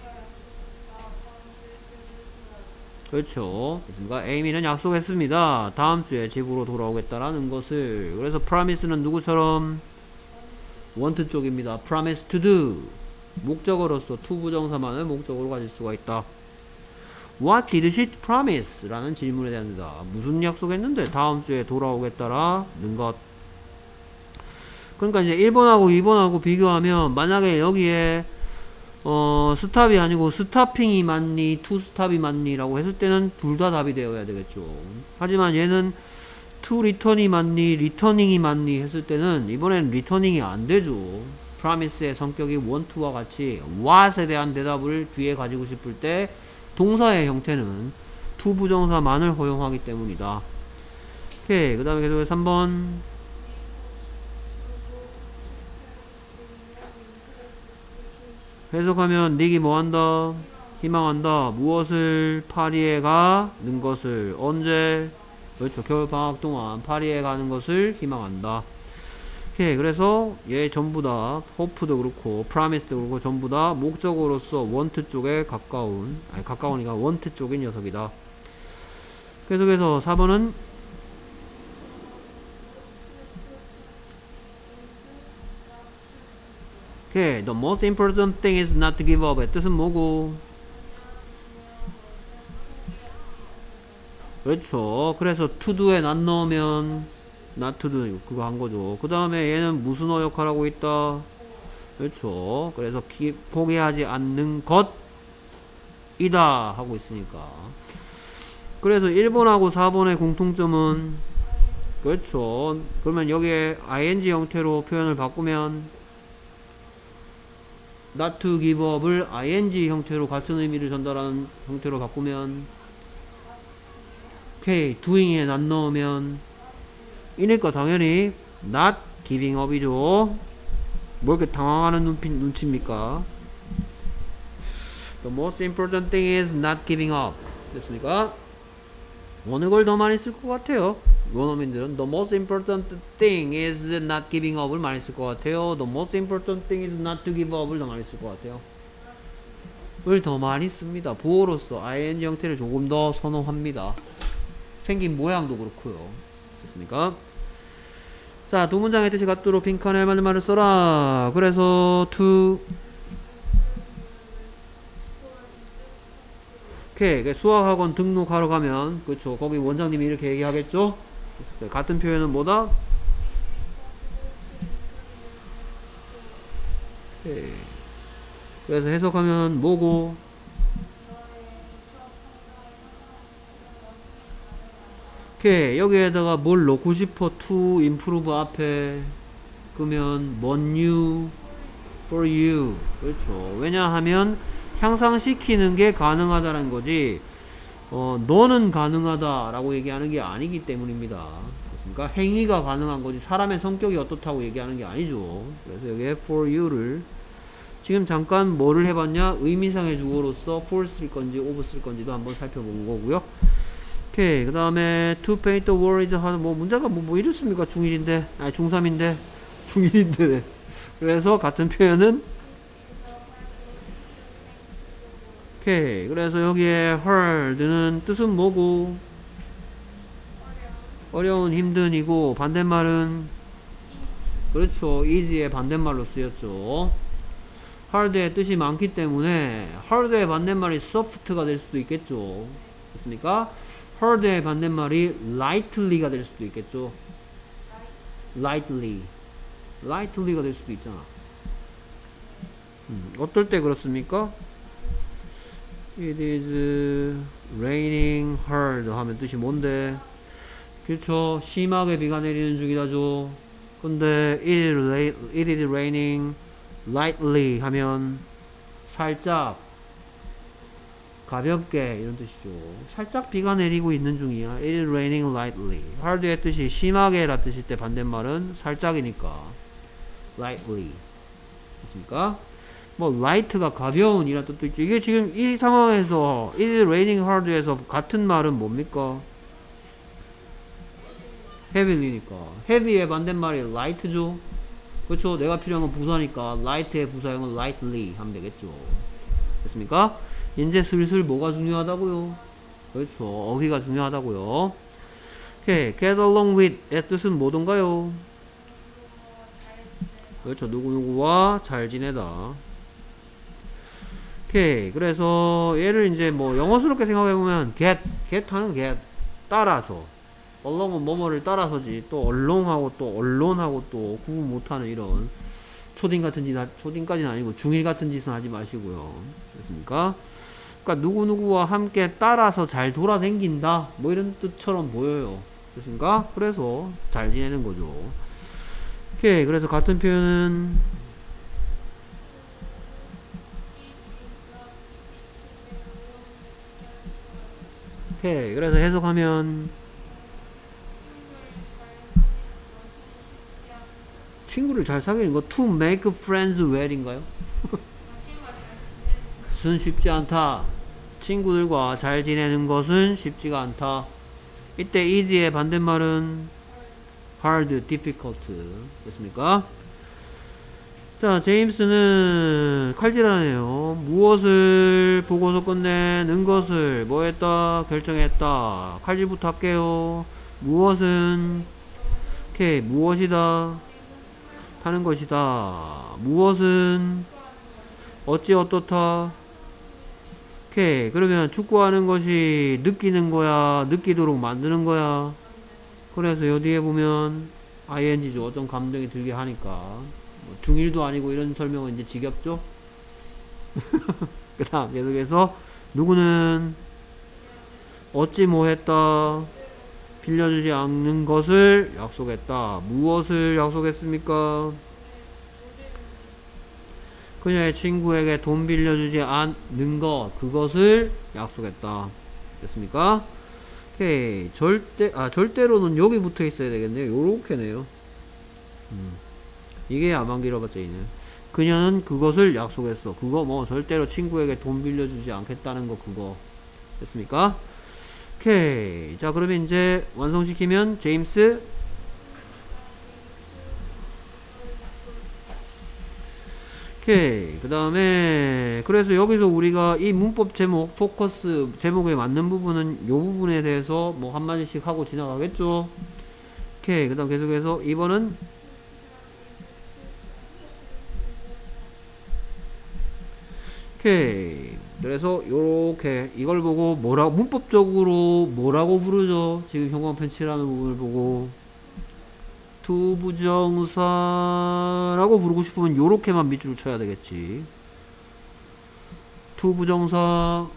그렇죠. 그렇습니까? 에이미는 약속했습니다. 다음 주에 집으로 돌아오겠다라는 것을. 그래서 promise는 누구처럼? want 쪽입니다. promise to do. 목적어로서 to 부정사만을 목적어로 가질 수가 있다. What did she promise? 라는 질문에 대한 대답. 무슨 약속했는데 다음 주에 돌아오겠다라는 것. 그러니까 이제 1번하고 2번하고 비교하면 만약에 여기에 스탑이 아니고 스타핑이 맞니 투 스탑이 맞니 라고 했을 때는 둘 다 답이 되어야 되겠죠. 하지만 얘는 to return이 맞니, returning이 맞니 했을 때는 이번엔 returning이 안 되죠. promise의 성격이 want to와 같이 what에 대한 대답을 뒤에 가지고 싶을 때 동사의 형태는 to 부정사만을 허용하기 때문이다. 오케이. 그 다음에 계속해서 3번. 해석하면 닉이 뭐한다? 희망한다. 무엇을? 파리에 가는 것을. 언제? 그렇죠. 겨울방학 동안 파리에 가는 것을 희망한다. 오케이. 그래서 얘 전부 다 hope도 그렇고 promise도 그렇고 전부 다 목적어로서 want 쪽에 가까운, 아니 가까우니까 want 쪽인 녀석이다. 계속해서 4번은 오케이. The most important thing is not to give up. 의 뜻은 뭐고? 그렇죠. 그래서 to do에 not 넣으면 not to do 그거 한 거죠. 그 다음에 얘는 무슨 어 역할하고 있다? 그렇죠. 그래서 포기하지 않는 것이다 하고 있으니까. 그래서 1번하고 4번의 공통점은 그렇죠. 그러면 여기에 ing 형태로 표현을 바꾸면 not to give up을 ing 형태로 같은 의미를 전달하는 형태로 바꾸면 오케이. doing에 not 넣으면 이니까 당연히 not giving up이죠. 뭐 이렇게 당황하는 눈치입니까? The most important thing is not giving up. 됐습니까? 어느 걸 더 많이 쓸 것 같아요? 원어민들은 The most important thing is not giving up을 많이 쓸 것 같아요. The most important thing is not to give up을 더 많이 쓸 것 같아요. 을 더 많이 씁니다. 보어로서 ing 형태를 조금 더 선호합니다. 생긴 모양도 그렇고요. 됐습니까? 자, 두 문장의 뜻이 같도록 빈칸에 맞는 말을 써라. 그래서 to 오케이. 수학학원 등록하러 가면 그렇죠. 거기 원장님이 이렇게 얘기하겠죠. 같은 표현은 뭐다? 오케이. 그래서 해석하면 뭐고? 오케이. 여기에다가 뭘 넣고 싶어? to improve 앞에 그러면 what new for you. 그렇죠. 왜냐하면 향상시키는 게 가능하다는 거지 너는 가능하다 라고 얘기하는 게 아니기 때문입니다. 그렇습니까? 행위가 가능한 거지 사람의 성격이 어떻다고 얘기하는 게 아니죠. 그래서 여기에 for you를 지금 잠깐 뭐를 해봤냐? 의미상의 주어로서 for 쓸 건지 of 쓸 건지도 한번 살펴본 거고요. 오케이. 그 다음에 to paint the wall is hard. 뭐 문제가 뭐 이렇습니까? 중1인데 아니 중3인데 중1인데 그래서 같은 표현은 오케이. 그래서 여기에 hard는 뜻은 뭐고? 어려운, 힘든이고 반대말은 그렇죠. easy의 반대말로 쓰였죠. hard의 뜻이 많기 때문에 hard의 반대말이 soft가 될 수도 있겠죠. 됐습니까? hard의 반대말이 lightly가 될 수도 있겠죠. lightly가 될 수도 있잖아. 어떨 때 그렇습니까? It is raining hard 하면 뜻이 뭔데? 그렇죠. 심하게 비가 내리는 중이다죠. 근데 it is raining lightly 하면 살짝 가볍게 이런 뜻이죠. 살짝 비가 내리고 있는 중이야. It is raining lightly. hard의 뜻이 심하게 라 뜻일 때 반대말은 살짝이니까 lightly. 됐습니까? 뭐 light가 가벼운 이란 뜻도 있죠. 이게 지금 이 상황에서 it is raining hard에서 같은 말은 뭡니까? heavy니까 heavy의 반대말이 light죠. 그렇죠. 내가 필요한 건 부사니까 light의 부사형은 lightly 하면 되겠죠. 됐습니까? 이제 슬슬 뭐가 중요하다고요? 그렇죠. 어휘가 중요하다고요. 오케이. get along with의 뜻은 뭐던가요? 그렇죠. 누구누구와 잘 지내다. 오케이. 그래서 얘를 이제 뭐 영어스럽게 생각해보면 get 하는 get 따라서 along은 뭐뭐를 따라서지 또 along하고 또 언론하고 또 구분 못하는 이런 초딩 같은 짓 초딩까지는 아니고 중1 같은 짓은 하지 마시고요. 됐습니까? 그러니까 누구누구와 함께 따라서 잘 돌아다닌다 뭐 이런 뜻처럼 보여요. 됐습니까? 그래서 잘 지내는 거죠. 오케이. 그래서 같은 표현은 오케이. 그래서 해석하면 친구를 잘 사귀는 거 to make friends well인가요? 그것은 쉽지 않다. 친구들과 잘 지내는 것은 쉽지가 않다. 이때 easy의 반대말은 hard, difficult 됐습니까? 자, 제임스는 칼질하네요. 무엇을 보고서 끝내는 것을 뭐 했다? 결정했다. 칼질부터 할게요. 무엇은 오케이. 무엇이다? 하는 것이다. 무엇은 어찌 어떻다. 오케이. 그러면 축구하는 것이 느끼는 거야, 느끼도록 만드는 거야. 그래서 여기에 보면 ing죠. 어떤 감정이 들게 하니까. 뭐 중1도 아니고 이런 설명은 이제 지겹죠. 그 다음 계속해서 누구는 어찌 뭐 했다. 빌려주지 않는 것을 약속했다. 무엇을 약속했습니까? 그녀의 친구에게 돈 빌려주지 않는 것, 그것을 약속했다. 됐습니까? 오케이. 절대로는 여기 붙어 있어야 되겠네요. 요렇게네요. 이게 야만 길어봤자 이네. 그녀는 그것을 약속했어. 그거 뭐 절대로 친구에게 돈 빌려주지 않겠다는 거 그거. 됐습니까? 오케이. 자, 그러면 이제 완성시키면 제임스 오케이. 그 다음에 그래서 여기서 우리가 이 문법 제목 포커스 제목에 맞는 부분은 요 부분에 대해서 뭐 한마디씩 하고 지나가겠죠. 오케이. 그 다음 계속해서 2번은 오케이. 그래서 요렇게 이걸 보고 뭐라고 문법적으로 뭐라고 부르죠? 지금 형광펜치라는 부분을 보고 투부정사라고 부르고 싶으면 요렇게만 밑줄을 쳐야 되겠지. 투부정사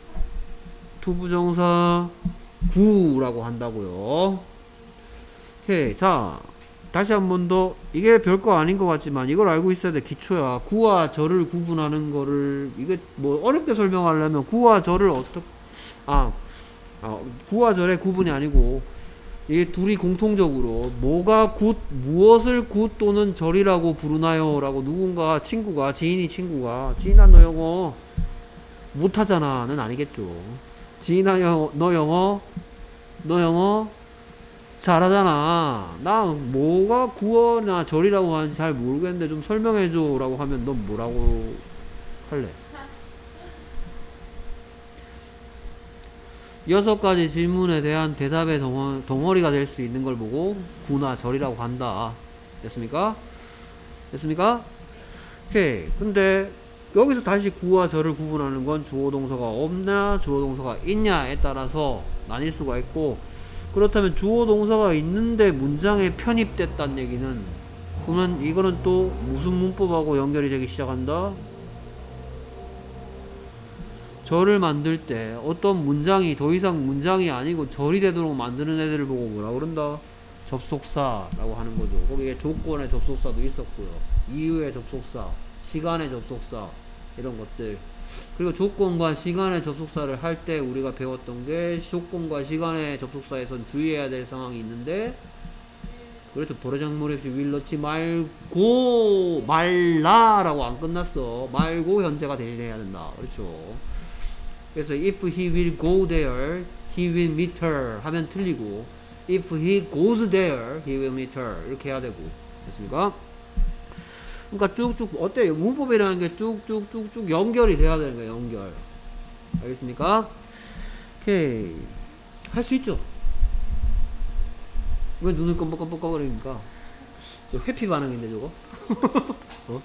구라고 한다고요. 오케이. 자, 다시 한 번 더. 이게 별거 아닌 것 같지만 이걸 알고 있어야 돼. 기초야. 구와 절을 구분하는 거를 이게 뭐 어렵게 설명하려면 구와 절을 구와 절의 구분이 아니고 이게 둘이 공통적으로 뭐가 굿, 무엇을 굿 또는 절이라고 부르나요? 라고 누군가 친구가 지인아 너 영어 못하잖아 는 아니겠죠. 지인아 너 영어 잘하잖아. 나 뭐가 구어나 절이라고 하는지 잘 모르겠는데 좀 설명해줘 라고 하면 넌 뭐라고 할래? 6가지 질문에 대한 대답의 덩어리가 될 수 있는 걸 보고 구나 절이라고 한다. 됐습니까? 오케이. 근데 여기서 다시 구와 절을 구분하는 건 주어 동사가 없냐 주어 동사가 있냐에 따라서 나뉠 수가 있고, 그렇다면 주어 동사가 있는데 문장에 편입됐다는 얘기는 그러면 이거는 또 무슨 문법하고 연결이 되기 시작한다? 절을 만들 때 어떤 문장이 더 이상 문장이 아니고 절이 되도록 만드는 애들을 보고 뭐라 그런다? 접속사라고 하는 거죠. 거기에 조건의 접속사도 있었고요. 이유의 접속사, 시간의 접속사 이런 것들. 그리고 조건과 시간의 접속사를 할 때 우리가 배웠던 게 조건과 시간의 접속사에선 주의해야 될 상황이 있는데, 그래서 도래장머리 없이 will 넣지 말라라고 안 끝났어. 말고 현재가 대신해야 된다. 그렇죠. 그래서 if he will go there, he will meet her 하면 틀리고 if he goes there, he will meet her 이렇게 해야 되고. 됐습니까? 그러니까 쭉쭉 어때요? 문법이라는 게 쭉쭉쭉쭉 연결이 돼야 되는 거예요. 연결. 알겠습니까? 오케이. 할 수 있죠? 왜 눈을 껌뻑껌뻑거리니까? 저 회피 반응인데 저거? 어?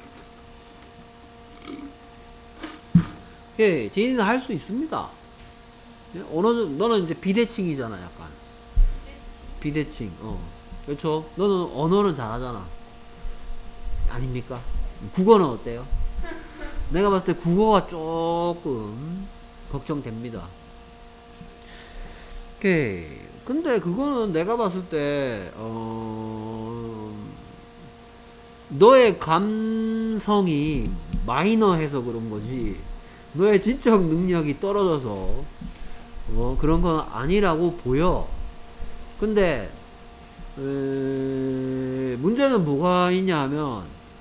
오케이. 지인은 할 수 있습니다. 너는 이제 비대칭이잖아. 약간 비대칭. 그렇죠? 너는 언어는 잘하잖아. 아닙니까? 국어는 어때요? 내가 봤을 때 국어가 조금 걱정됩니다. 오케이. 근데 그거는 내가 봤을 때 너의 감성이 마이너해서 그런 거지, 너의 지적 능력이 떨어져서 그런 건 아니라고 보여. 근데 문제는 뭐가 있냐 하면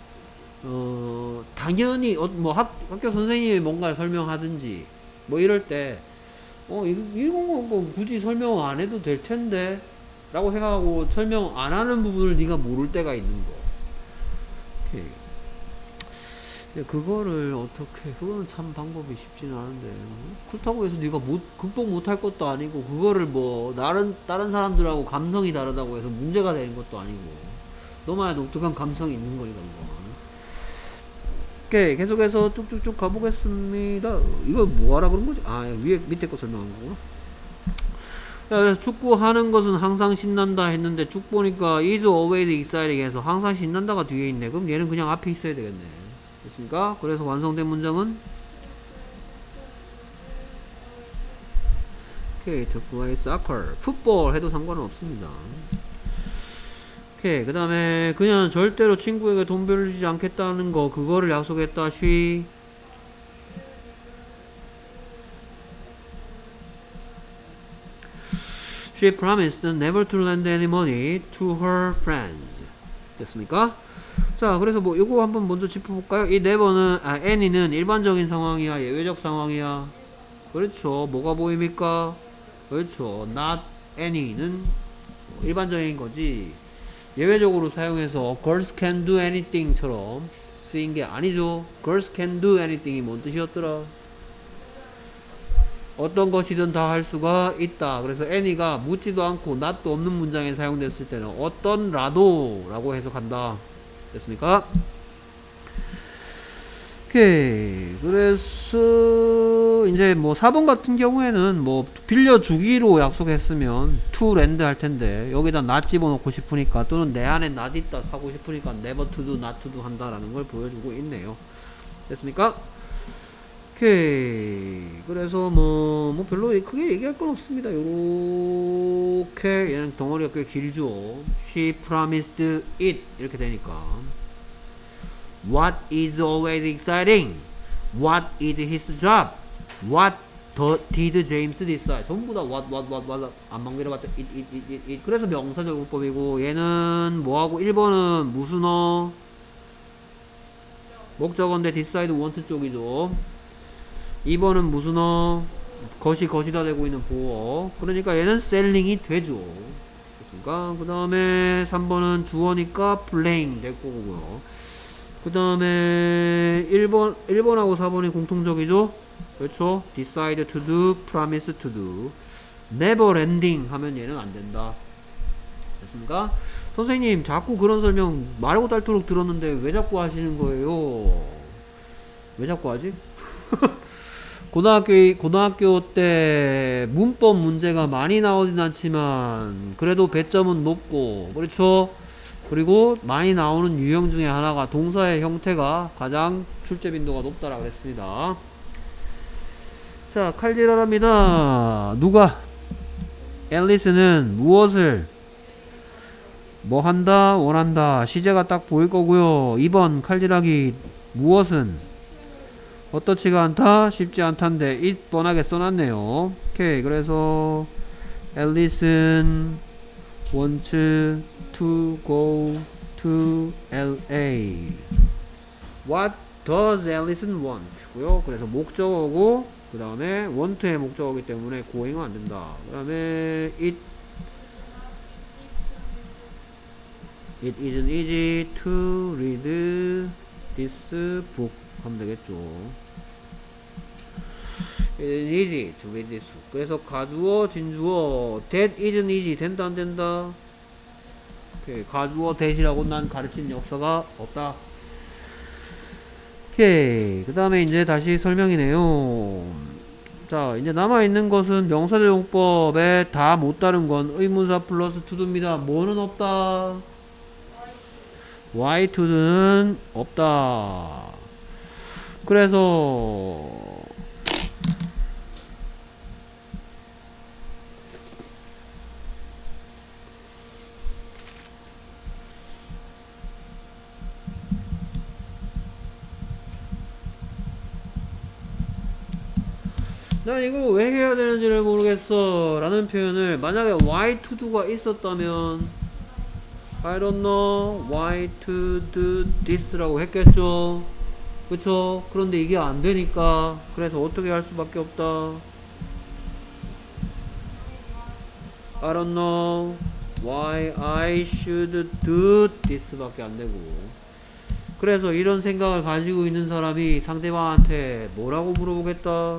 당연히 뭐 학교 선생님이 뭔가를 설명하든지 뭐 이럴 때 이런 거 굳이 설명 안 해도 될 텐데 라고 생각하고 설명 안 하는 부분을 네가 모를 때가 있는 거. 오케이. 근데 그거를 어떻게, 그거는 참 방법이 쉽지는 않은데, 그렇다고 해서 네가 극복 못할 것도 아니고, 그거를 뭐 다른 사람들하고 감성이 다르다고 해서 문제가 되는 것도 아니고, 너만의 독특한 감성이 있는 거니까. 오케이, 계속해서 쭉쭉쭉 가보겠습니다. 이거 뭐하라 그런 거지? 아, 위에 밑에 거 설명한 거구나. 자, 축구하는 것은 항상 신난다 했는데 쭉 보니까 is always exciting 해서 항상 신난다가 뒤에 있네. 그럼 얘는 그냥 앞에 있어야 되겠네. 됐습니까? 그래서 완성된 문장은 오케이, to play soccer, 풋볼 해도 상관은 없습니다. 오케이, 그 다음에 그냥 절대로 친구에게 돈 빌리지 않겠다는 거, 그거를 약속했다. she promised never to lend any money to her friends. 됐습니까? 자, 그래서 뭐 이거 한번 먼저 짚어볼까요? 이 never는 any는 일반적인 상황이야, 예외적 상황이야? 그렇죠. 뭐가 보입니까? 그렇죠. not any는 일반적인 거지, 예외적으로 사용해서 girls can do anything 처럼 쓰인 게 아니죠. girls can do anything이 뭔 뜻이었더라? 어떤 것이든 다 할 수가 있다. 그래서 any가 묻지도 않고 not도 없는 문장에 사용됐을 때는 어떤 라도 라고 해석한다. 됐습니까? 오케이. 그래서 이제 뭐 4번 같은 경우에는 뭐 빌려주기로 약속했으면 to lend 할 텐데 여기다 not 집어넣고 싶으니까, 또는 내 안에 not 있다 하고 싶으니까 never to do, not to do 한다라는 걸 보여주고 있네요. 됐습니까? 오케이. 그래서 뭐 별로 크게 얘기할 건 없습니다. 요렇게 얘는 덩어리가 꽤 길죠. She promised it 이렇게 되니까 What is always exciting? What is his job? What did James decide? 전부 다 what 안 만들어봤죠. it. 그래서 명사적 용법이고, 얘는 뭐하고 1번은 무슨어 목적어인데 decide want 쪽이죠. 2번은 무슨어 것이다 되고 있는 보어. 그러니까 얘는 selling이 되죠. 됐습니까? 그 다음에 3번은 주어니까 playing 될 거고요. 그 다음에 1번하고 4번이 공통적이죠? 그렇죠? decide to do, promise to do. never ending 하면 얘는 안 된다. 됐습니까? 선생님, 자꾸 그런 설명 말고 닳도록 들었는데 왜 자꾸 하시는 거예요? 왜 자꾸 하지? 고등학교 때 문법 문제가 많이 나오진 않지만 그래도 배점은 높고, 그렇죠? 그리고 많이 나오는 유형 중에 하나가 동사의 형태가 가장 출제 빈도가 높다라 그랬습니다. 자, 칼질하랍니다. 누가? 앨리스는 무엇을 뭐 한다? 원한다. 시제가 딱 보일 거고요. 2번 칼질하기 무엇은 어떻지가 않다? 쉽지 않단데 it 뻔하게 써놨네요. 오케이. 그래서 앨리스는 wants to go to LA. What does Alison want? 고요. 그래서 목적어고, 그 다음에 want의 목적어이기 때문에 going은 안 된다. 그 다음에 it isn't easy to read this book 하면 되겠죠. It isn't easy to read this book. 그래서 가주어, 진주어. That isn't easy. 된다 안 된다? 오케이. 가주어 that이라고 난 가르친 역사가 없다. 오케이. 그 다음에 이제 다시 설명이네요. 자, 이제 남아있는 것은 명사절 용법에 다 못 다른 건 의문사 플러스 to도입니다. 뭐는 없다? why to는 없다. 그래서 나 이거 왜 해야 되는지를 모르겠어 라는 표현을 만약에 why to do가 있었다면 I don't know why to do this 라고 했겠죠. 그쵸? 그런데 이게 안 되니까 그래서 어떻게 할 수밖에 없다. I don't know why I should do this 밖에 안 되고. 그래서 이런 생각을 가지고 있는 사람이 상대방한테 뭐라고 물어보겠다.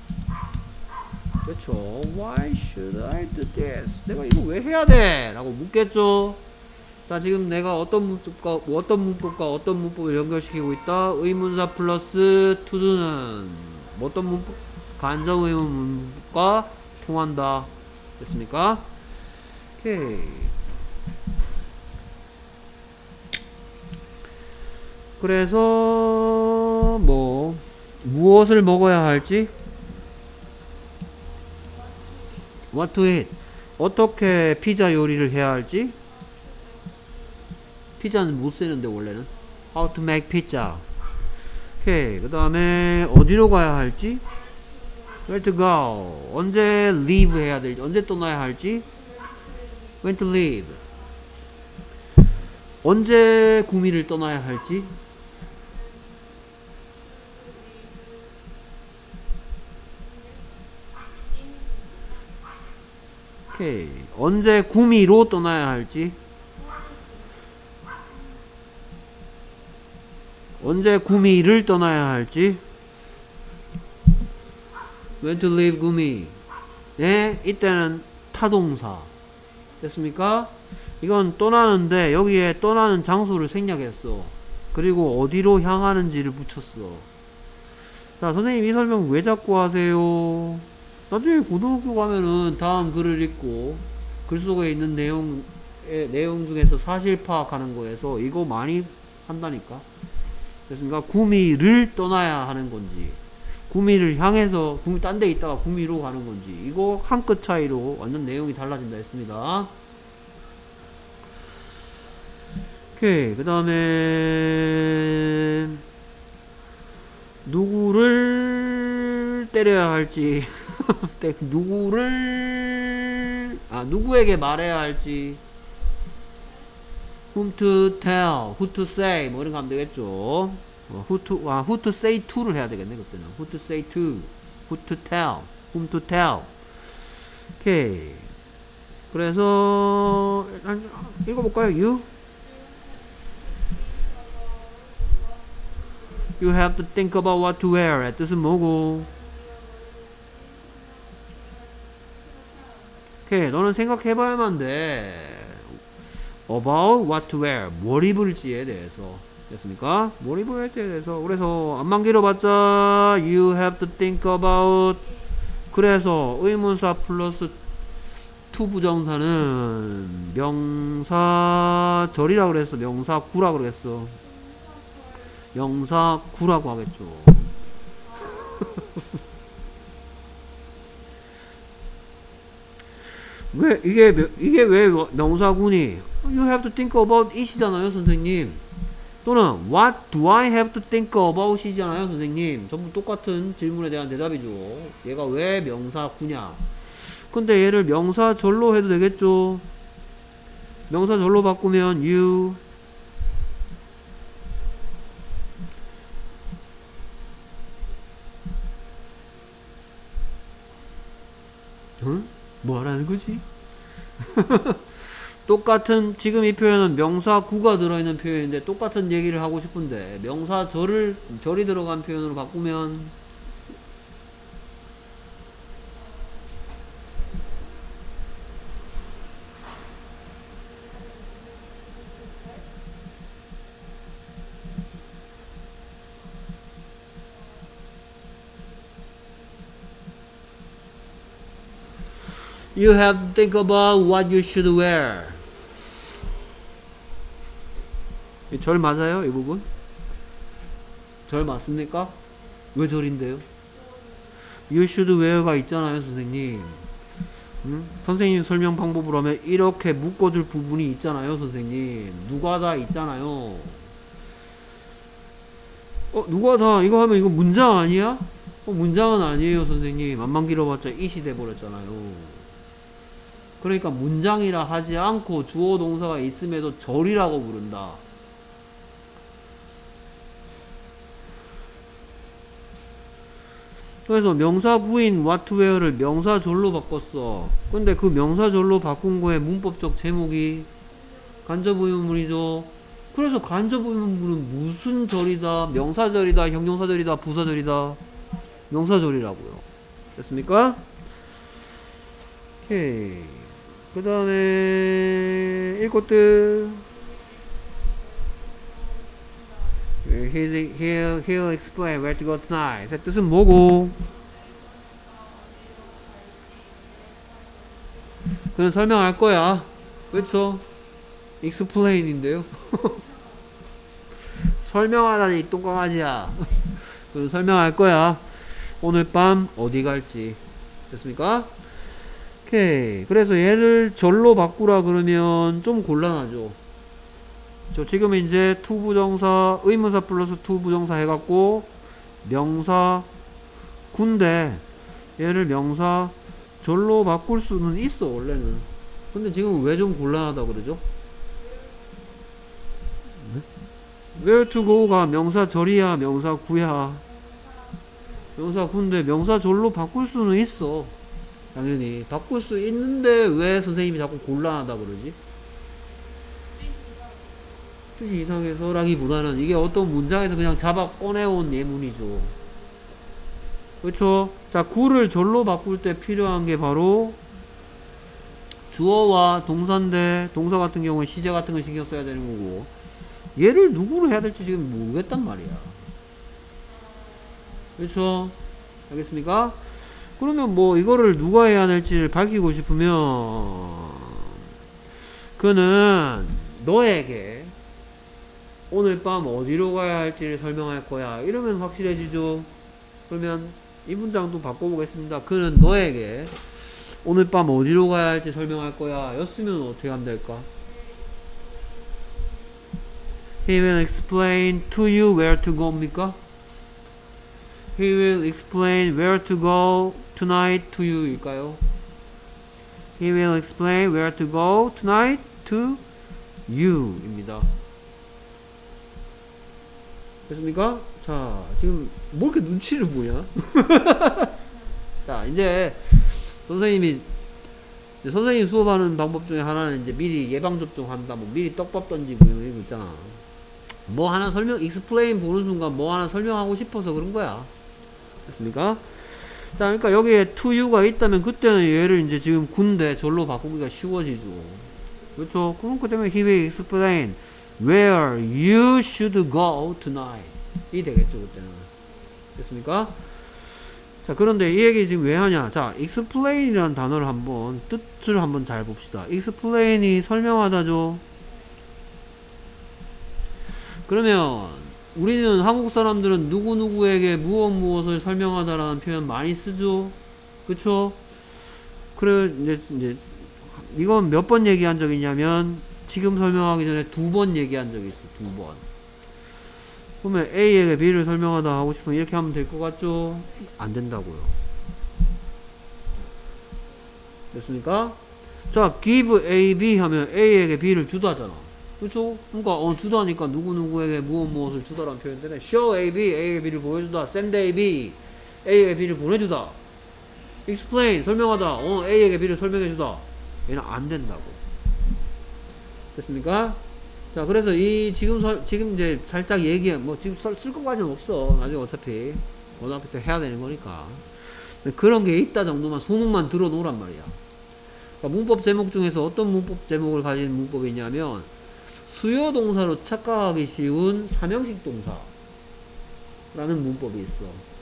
그쵸? Why should I do this? 내가 이거 왜 해야 돼? 라고 묻겠죠. 자, 지금 내가 어떤 문법과 어떤 문법을 연결시키고 있다. 의문사 플러스 to do는 어떤 문법? 간접 의문 문법과 통한다. 됐습니까? 오케이. 그래서 뭐 무엇을 먹어야 할지, what to eat, 어떻게 피자 요리를 해야 할지. 피자는 못 쓰는데 원래는 how to make pizza. 오케이. 그 다음에 어디로 가야 할지, where to go, 언제 leave 해야 될지, 언제 떠나야 할지, when to leave, 언제 구미를 떠나야 할지, 오케이. 언제 구미로 떠나야 할지, 언제 구미를 떠나야 할지, when to leave 구미. 네, 이때는 타동사. 됐습니까? 이건 떠나는데 여기에 떠나는 장소를 생략했어. 그리고 어디로 향하는지를 붙였어. 자, 선생님 이 설명 왜 자꾸 하세요? 나중에 고등학교 가면은 다음 글을 읽고 글 속에 있는 내용 중에서 사실 파악하는 거에서 이거 많이 한다니까. 됐습니까? 구미를 떠나야 하는 건지, 구미를 향해서 딴 데 있다가 구미로 가는 건지, 이거 한 끗 차이로 완전 내용이 달라진다 했습니다. 오케이. 그 다음에 누구를 때려야 할지 누구에게 말해야 할지, whom to tell, who to say 뭐 이런 거 하면 되겠죠. who to say to를 해야 되겠네 그때는. who to say to, who to tell, whom to tell. 오케이. 그래서 읽어볼까요? You have to think about what to wear. 뜻은 뭐고? 오케이. 너는 생각해봐야만 돼. About what to wear. 뭘 입을지에 대해서. 됐습니까? 뭘 입을지에 대해서. 그래서 안만 길어봤자 You have to think about. 그래서 의문사 플러스 to 부정사는 명사절이라 그랬어. 명사구라 그랬어. 명사구라고 하겠죠. 왜 이게 왜 명사구니? You have to think about it이잖아요, 선생님. 또는 What do I have to think about 이잖아요, 선생님. 전부 똑같은 질문에 대한 대답이죠. 얘가 왜 명사구냐? 근데 얘를 명사절로 해도 되겠죠. 명사절로 바꾸면 you 뭐 하라는 거지? 똑같은, 지금 이 표현은 명사구가 들어있는 표현인데 똑같은 얘기를 하고 싶은데 절이 들어간 표현으로 바꾸면 You have to think about what you should wear. 이 절 맞아요? 이 부분? 절 맞습니까? 왜 절인데요? You should wear가 있잖아요, 선생님. 선생님 설명 방법으로 하면 이렇게 묶어줄 부분이 있잖아요, 선생님. 누가 다 있잖아요. 누가 다 이거 하면 이거 문장 아니야? 문장은 아니에요 선생님. 안만 길어봤자 it이 돼버렸잖아요. 그러니까 문장이라 하지 않고 주어 동사가 있음에도 절이라고 부른다. 그래서 명사 구인 what, where를 명사절로 바꿨어. 근데 그 명사절로 바꾼 거에 문법적 제목이 간접의문문이죠. 그래서 간접의문문은 무슨 절이다? 명사절이다, 형용사절이다, 부사절이다? 명사절이라고요. 됐습니까? 오케이. 그 다음에 읽것들 He'll explain where to go tonight. 그 뜻은 뭐고? 그는 설명할 거야. 그렇죠? explain인데요. 설명하다니 똥강아지야. 그는 설명할 거야. 오늘 밤 어디 갈지. 됐습니까? 오케이. 그래서 얘를 절로 바꾸라 그러면 좀 곤란하죠. 지금 이제 to 부정사, 의문사 플러스 to 부정사 해갖고 명사 군데 얘를 명사 절로 바꿀 수는 있어 원래는. 근데 지금 왜 좀 곤란하다 그러죠? where to go가 명사 절이야 명사 구야? 명사 군데 명사 절로 바꿀 수는 있어. 당연히 바꿀 수 있는데 왜 선생님이 자꾸 곤란하다 그러지? 뜻이 이상해서라기보다는 이게 어떤 문장에서 그냥 잡아 꺼내온 예문이죠. 그렇죠? 자, 구를 절로 바꿀 때 필요한 게 바로 주어와 동사인데 동사 같은 경우는 시제 같은 거 신경 써야 되는 거고 얘를 누구로 해야 될지 지금 모르겠단 말이야. 그렇죠? 알겠습니까? 그러면 뭐 이거를 누가 해야 될지를 밝히고 싶으면 그는 너에게 오늘 밤 어디로 가야 할지를 설명할 거야. 이러면 확실해지죠. 그러면 이 문장도 바꿔보겠습니다. 그는 너에게 오늘 밤 어디로 가야 할지 설명할 거야. 였으면 어떻게 하면 될까? He will explain to you where to go입니까? He will explain where to go tonight to you 일까요? He will explain where to go tonight to you 입니다. 됐습니까? 자, 지금 뭐 이렇게 눈치를 보냐? 자, 이제 선생님 수업하는 방법 중에 하나는 이제 미리 예방접종 한다, 뭐 미리 떡밥 던지고 이런 거 있잖아. 뭐 하나 explain 보는 순간 뭐 하나 설명하고 싶어서 그런 거야. 됐습니까? 자, 그러니까 여기에 to you가 있다면 그때는 얘를 이제 지금 군대 절로 바꾸기가 쉬워지죠. 그렇죠? 그렇기 때문에 he will explain where you should go tonight 이 되겠죠 그때는. 됐습니까? 자, 그런데 이 얘기 지금 왜 하냐? 자, explain이라는 단어를 한번 뜻을 한번 잘 봅시다. explain이 설명하다죠. 그러면 우리는 한국 사람들은 누구누구에게 무엇을 설명하다라는 표현 많이 쓰죠. 그쵸? 그래 이제 이건 몇 번 얘기한 적 있냐면 지금 설명하기 전에 2번 얘기한 적이 있어. 2번. 그러면 A에게 B를 설명하다 하고 싶으면 이렇게 하면 될 것 같죠? 안 된다고요. 됐습니까? 자, give A, B 하면 A에게 B를 주다잖아. 그렇죠? 그러니까 주다니까 누구누구에게 무엇을 주다라는 표현 되네. show A, B, A에게 B를 보여주다. send A, B, A에게 B를 보내주다. explain, 설명하다. A에게 B를 설명해주다. 얘는 안 된다고. 됐습니까? 자, 그래서 지금 이제 살짝 뭐 지금 쓸 것까지는 없어. 나중에 어차피 또 해야 되는 거니까. 그런 게 있다 정도만 소문만 들어놓으란 말이야. 그러니까 문법 제목 중에서 어떤 문법 제목을 가진 문법이 있냐면 수요 동사로 착각하기 쉬운 삼형식 동사라는 문법이 있어.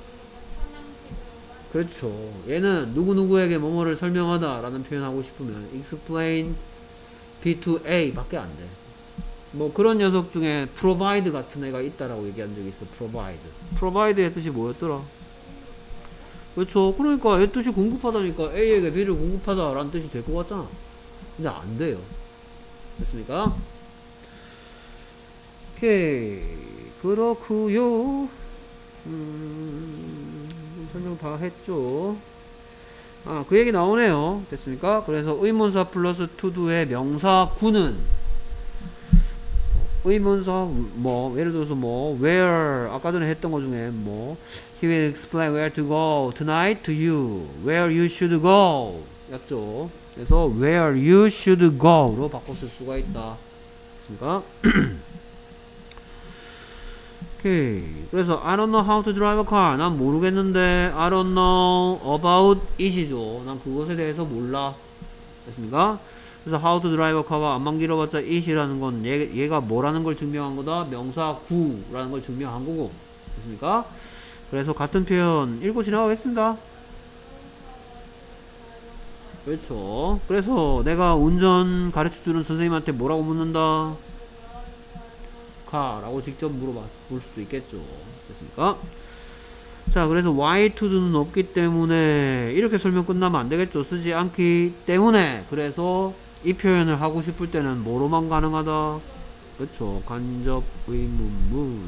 그렇죠. 얘는 누구누구에게 뭐뭐를 설명하다 라는 표현하고 싶으면 explain B to A 밖에 안 돼. 뭐 그런 녀석 중에 provide 같은 애가 있다라고 얘기한 적이 있어. provide의 뜻이 뭐였더라? 그렇죠. 그러니까 얘 뜻이 공급하다니까 A에게 B를 공급하다 라는 뜻이 될 것 같잖아. 근데 안 돼요. 됐습니까? 오케이. 그렇구요. 설명 다 했죠. 아, 그 얘기 나오네요. 됐습니까? 그래서 의문사 플러스 to do의 명사 구는 의문사 뭐 예를 들어서 뭐 where 아까 전에 했던 것 중에 뭐 he will explain where to go tonight to you where you should go 였죠. 그래서 where you should go로 바꿔 쓸 수가 있다. 됐습니까? 오케이. 그래서 I don't know how to drive a car. 난 모르겠는데 I don't know about it이죠. 난 그것에 대해서 몰라. 됐습니까? 그래서 how to drive a car가 안만 길어봤자 it이라는 건 얘가 뭐라는 걸 증명한 거다? 명사 구라는 걸 증명한 거고. 됐습니까? 그래서 같은 표현 읽고 지나가겠습니다. 그렇죠. 그래서 내가 운전 가르쳐주는 선생님한테 뭐라고 묻는다? 라고 직접 물어볼 수도 있겠죠. 됐습니까? 자, 그래서 why to는 없기 때문에 이렇게 설명 끝나면 안 되겠죠. 쓰지 않기 때문에. 그래서 이 표현을 하고 싶을 때는 뭐로만 가능하다? 그렇죠. 간접 의문문으로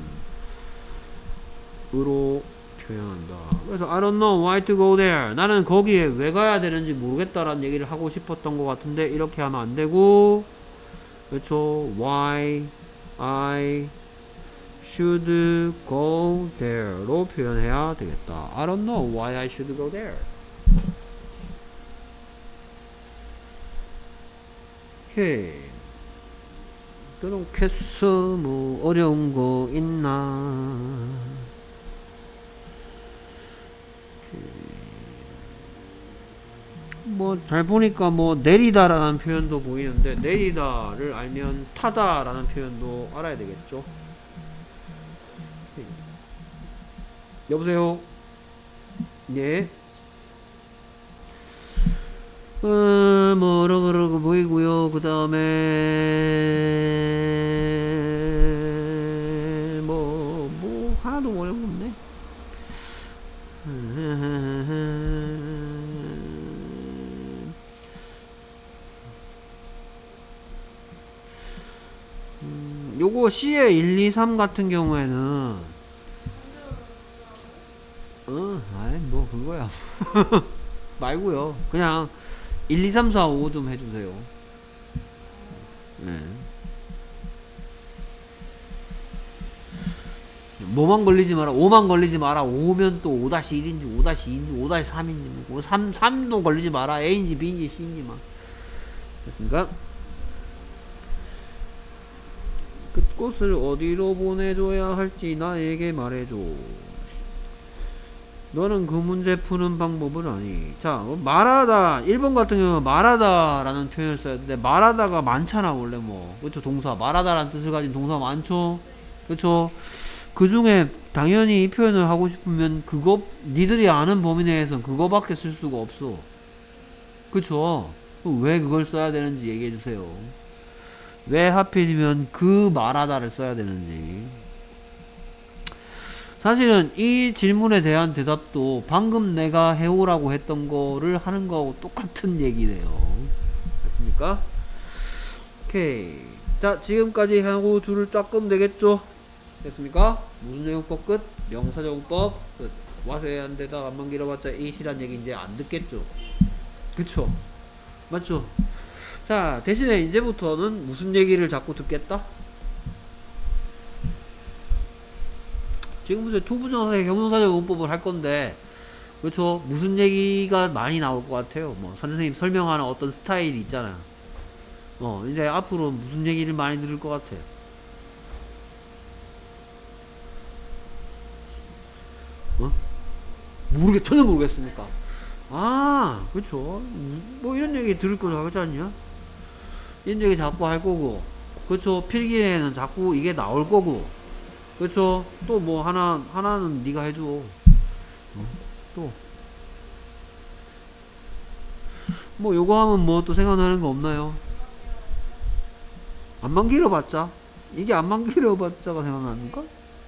표현한다. 그래서 I don't know why to go there. 나는 거기에 왜 가야 되는지 모르겠다라는 얘기를 하고 싶었던 것 같은데 이렇게 하면 안 되고, 그렇죠. why I should go there로 표현해야 되겠다. I don't know why I should go there. 오케이. 그렇게 해서 뭐 어려운 거 있나? 뭐 잘 보니까 뭐 내리다라는 표현도 보이는데 내리다를 알면 타다라는 표현도 알아야 되겠죠. 여보세요. 네. 뭐로 그러고 보이고요. 그 다음에 뭐 하나도 어려운 거 없네. 요거 C의 1, 2, 3 같은 경우에는 아이 뭐 그거야 말고요. 그냥 1, 2, 3, 4, 5 좀 해주세요. 네. 뭐만 걸리지 마라. 5만 걸리지 마라. 5면 또 5-1인지 5-2인지 5-3인지 뭐 3도 걸리지 마라. A인지 B인지 C인지 막. 됐습니까? 끝꽃을 어디로 보내줘야 할지 나에게 말해줘. 너는 그 문제 푸는 방법을 아니. 자, 말하다. 1번 같은 경우는 말하다 라는 표현을 써야 되는데 말하다가 많잖아 원래 뭐. 그쵸. 동사. 말하다라는 뜻을 가진 동사 많죠. 그쵸. 그 중에 당연히 이 표현을 하고 싶으면 그거 니들이 아는 범위 내에선 그거밖에 쓸 수가 없어. 그쵸. 왜 그걸 써야 되는지 얘기해 주세요. 왜 하필이면 그 말하다를 써야 되는지. 사실은 이 질문에 대한 대답도 방금 내가 해오라고 했던 거를 하는 거하고 똑같은 얘기네요. 됐습니까? 오케이. 자, 지금까지 하고 줄을 쫙 끄면 되겠죠? 됐습니까? 무슨 용법 끝? 명사정법 끝. 와서 해야 한 데다 안만 길어봤자 A시란 얘기 이제 안 듣겠죠? 그쵸? 맞죠? 자, 대신에 이제부터는 무슨 얘기를 자꾸 듣겠다? 지금 이제 투부정사의 형용사적 문법을 할 건데, 그렇죠? 무슨 얘기가 많이 나올 것 같아요? 뭐 선생님 설명하는 어떤 스타일이 있잖아요. 이제 앞으로 무슨 얘기를 많이 들을 것 같아요? 전혀 모르겠습니까? 아, 그렇죠. 뭐 이런 얘기 들을 거 하지 않냐? 이런 얘기 자꾸 할 거고, 그렇죠. 필기에는 자꾸 이게 나올 거고, 그렇죠. 또 뭐 하나는 네가 해줘. 또 뭐 요거 하면 뭐 또 생각나는 거 없나요? 안만 길어봤자 이게 안만 길어봤자가 생각납니까?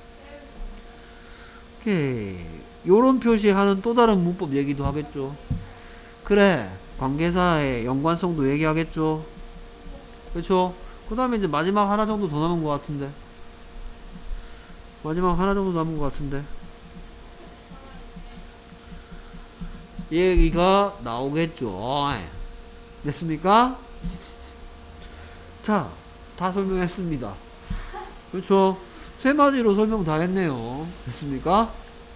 오케이. 요런 표시하는 또 다른 문법 얘기도 하겠죠. 그래, 관계사의 연관성도 얘기하겠죠. 그렇죠. 그 다음에 이제 마지막 하나 정도 더 남은 것 같은데. 마지막 하나 정도 남은 것 같은데. 얘기가 나오겠죠. 됐습니까? 자, 다 설명했습니다. 그렇죠? 세 마디로 설명 다 했네요. 됐습니까?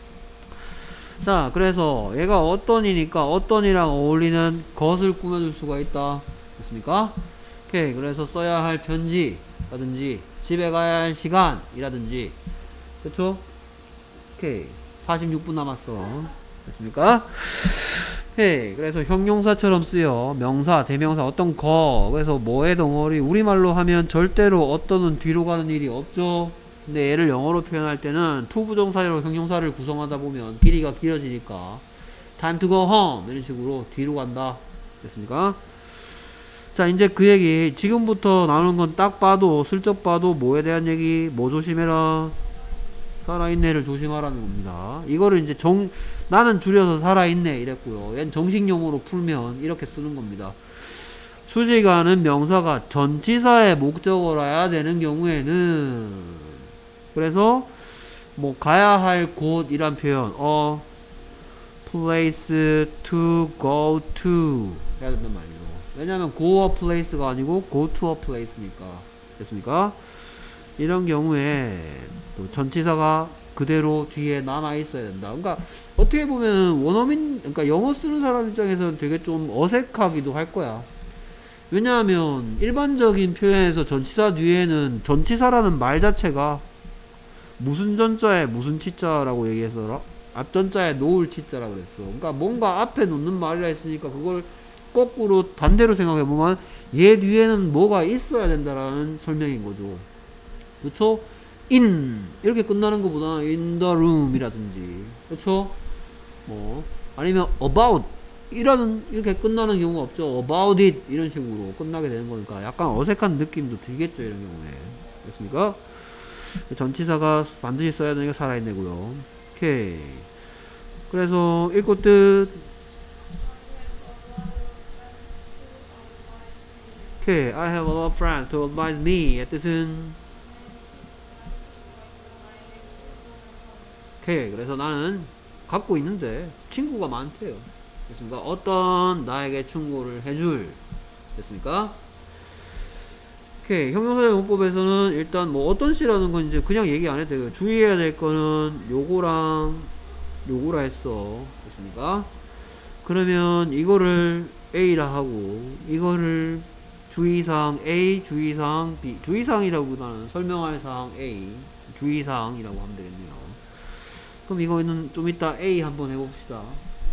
자, 그래서 얘가 어떤이니까 어떤이랑 어울리는 것을 꾸며줄 수가 있다. 됐습니까? 오케이. 그래서 써야 할 편지라든지 집에 가야 할 시간이라든지, 그렇죠? 오케이. 46분 남았어. 됐습니까? 오케이. 그래서 형용사처럼 쓰여. 명사, 대명사, 어떤 거. 그래서 뭐의 덩어리. 우리말로 하면 절대로 어떤은 뒤로 가는 일이 없죠. 근데 얘를 영어로 표현할 때는 투부정사로 형용사를 구성하다 보면 길이가 길어지니까 time to go home 이런 식으로 뒤로 간다. 됐습니까? 자, 이제 그 얘기 지금부터 나오는 건 딱 봐도 슬쩍 봐도 뭐에 대한 얘기, 뭐 조심해라, 살아있네를 조심하라는 겁니다. 이거를 이제 나는 줄여서 살아있네 이랬고요. 얘는 정식용어로 풀면 이렇게 쓰는 겁니다. 수식하는 명사가 전치사의 목적어라야 되는 경우에는, 그래서 가야 할 곳이란 표현 place to go to 해야 된단 말이에요. 왜냐면 go a place가 아니고 go to a place니까. 됐습니까? 이런 경우에 또 전치사가 그대로 뒤에 남아 있어야 된다. 그러니까 어떻게 보면 그러니까 영어 쓰는 사람 입장에서는 되게 좀 어색하기도 할 거야. 왜냐하면 일반적인 표현에서 전치사 뒤에는 전치사라는 말 자체가 무슨 전자에 무슨 치자라고 얘기했더라? 앞전자에 놓을 치자라고 그랬어. 그러니까 뭔가 앞에 놓는 말이라 했으니까 그걸 거꾸로 반대로 생각해보면 얘 뒤에는 뭐가 있어야 된다라는 설명인 거죠. 그쵸? in 이렇게 끝나는 것보다 in the room 이라든지, 그쵸? 아니면 about 이렇게 끝나는 경우가 없죠. about it 이런 식으로 끝나게 되는 거니까 약간 어색한 느낌도 들겠죠, 이런 경우에. 됐습니까? 전치사가 반드시 써야 되는 게 살아있네고요. 오케이. 그래서 읽고 뜻. 오케이. I have a lot of friends to advise me. 뜻은 오케이. 그래서 나는 갖고 있는데 친구가 많대요. 됐습니까? 어떤 나에게 충고를 해줄. 됐습니까? 오케이. 형용사의 문법에서는 일단 어떤 시라는 건 이제 그냥 얘기 안 해도 돼요. 주의해야 될 거는 요거랑 요거라 했어. 됐습니까? 그러면 이거를 A라 하고 이거를 주의사항 A, 주의사항 B, 주의사항이라고보다는 설명할 사항 A, 주의사항이라고 하면 되겠네요. 그럼 이거는 좀 이따 A 한번 해봅시다.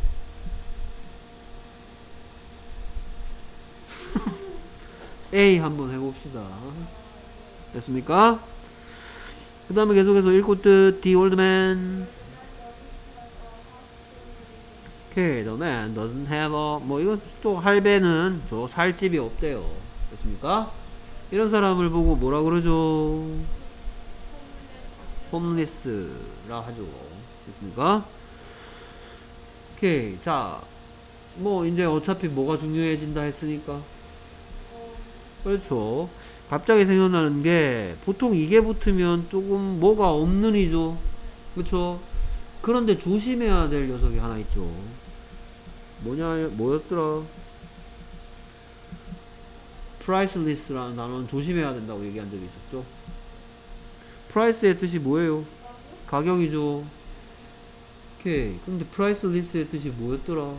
A 한번 해봅시다. 됐습니까? 그 다음에 계속해서 읽고 뜻. The old man. Okay, the man doesn't have a 이건 또 할배는 저 살집이 없대요. 됐습니까? 이런 사람을 보고 뭐라 그러죠? homeless라 하죠. 됐습니까? 오케이. 자, 이제 어차피 뭐가 중요해진다 했으니까. 그렇죠. 갑자기 생각나는 게 보통 이게 붙으면 조금 뭐가 없는 이죠. 그렇죠. 그런데 조심해야 될 녀석이 하나 있죠. 뭐였더라? priceless라는 단어는 조심해야 된다고 얘기한 적이 있었죠. price의 뜻이 뭐예요? 가격이죠. 오케이. 근데 priceless의 뜻이 뭐였더라?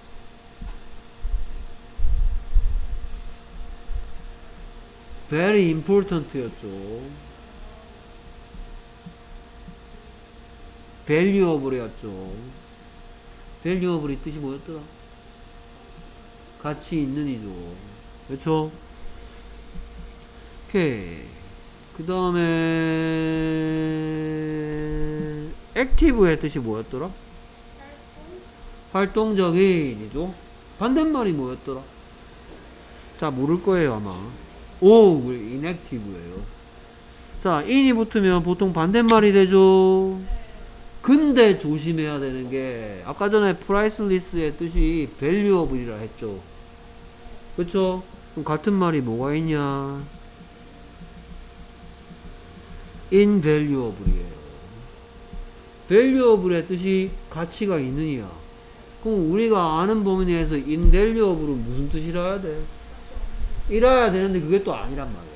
very important 였죠. valuable 였죠. valuable이 뜻이 뭐였더라? 가치 있는 이죠. 그렇죠? 오케이. 그 다음에 active의 뜻이 뭐였더라? 활동적인 이죠. 반대말이 뭐였더라? 자, 모를 거예요 아마. inactive예요. 자, in이 붙으면 보통 반대말이 되죠. 근데 조심해야 되는 게 아까 전에 priceless의 뜻이 valuable이라 했죠. 그쵸? 그럼 같은 말이 뭐가 있냐? invaluable이에요. valuable의 뜻이 가치가 있느냐. 그럼 우리가 아는 범위 내에서 invaluable로 무슨 뜻이라 해야 돼? 이라야 되는데 그게 또 아니란 말이야.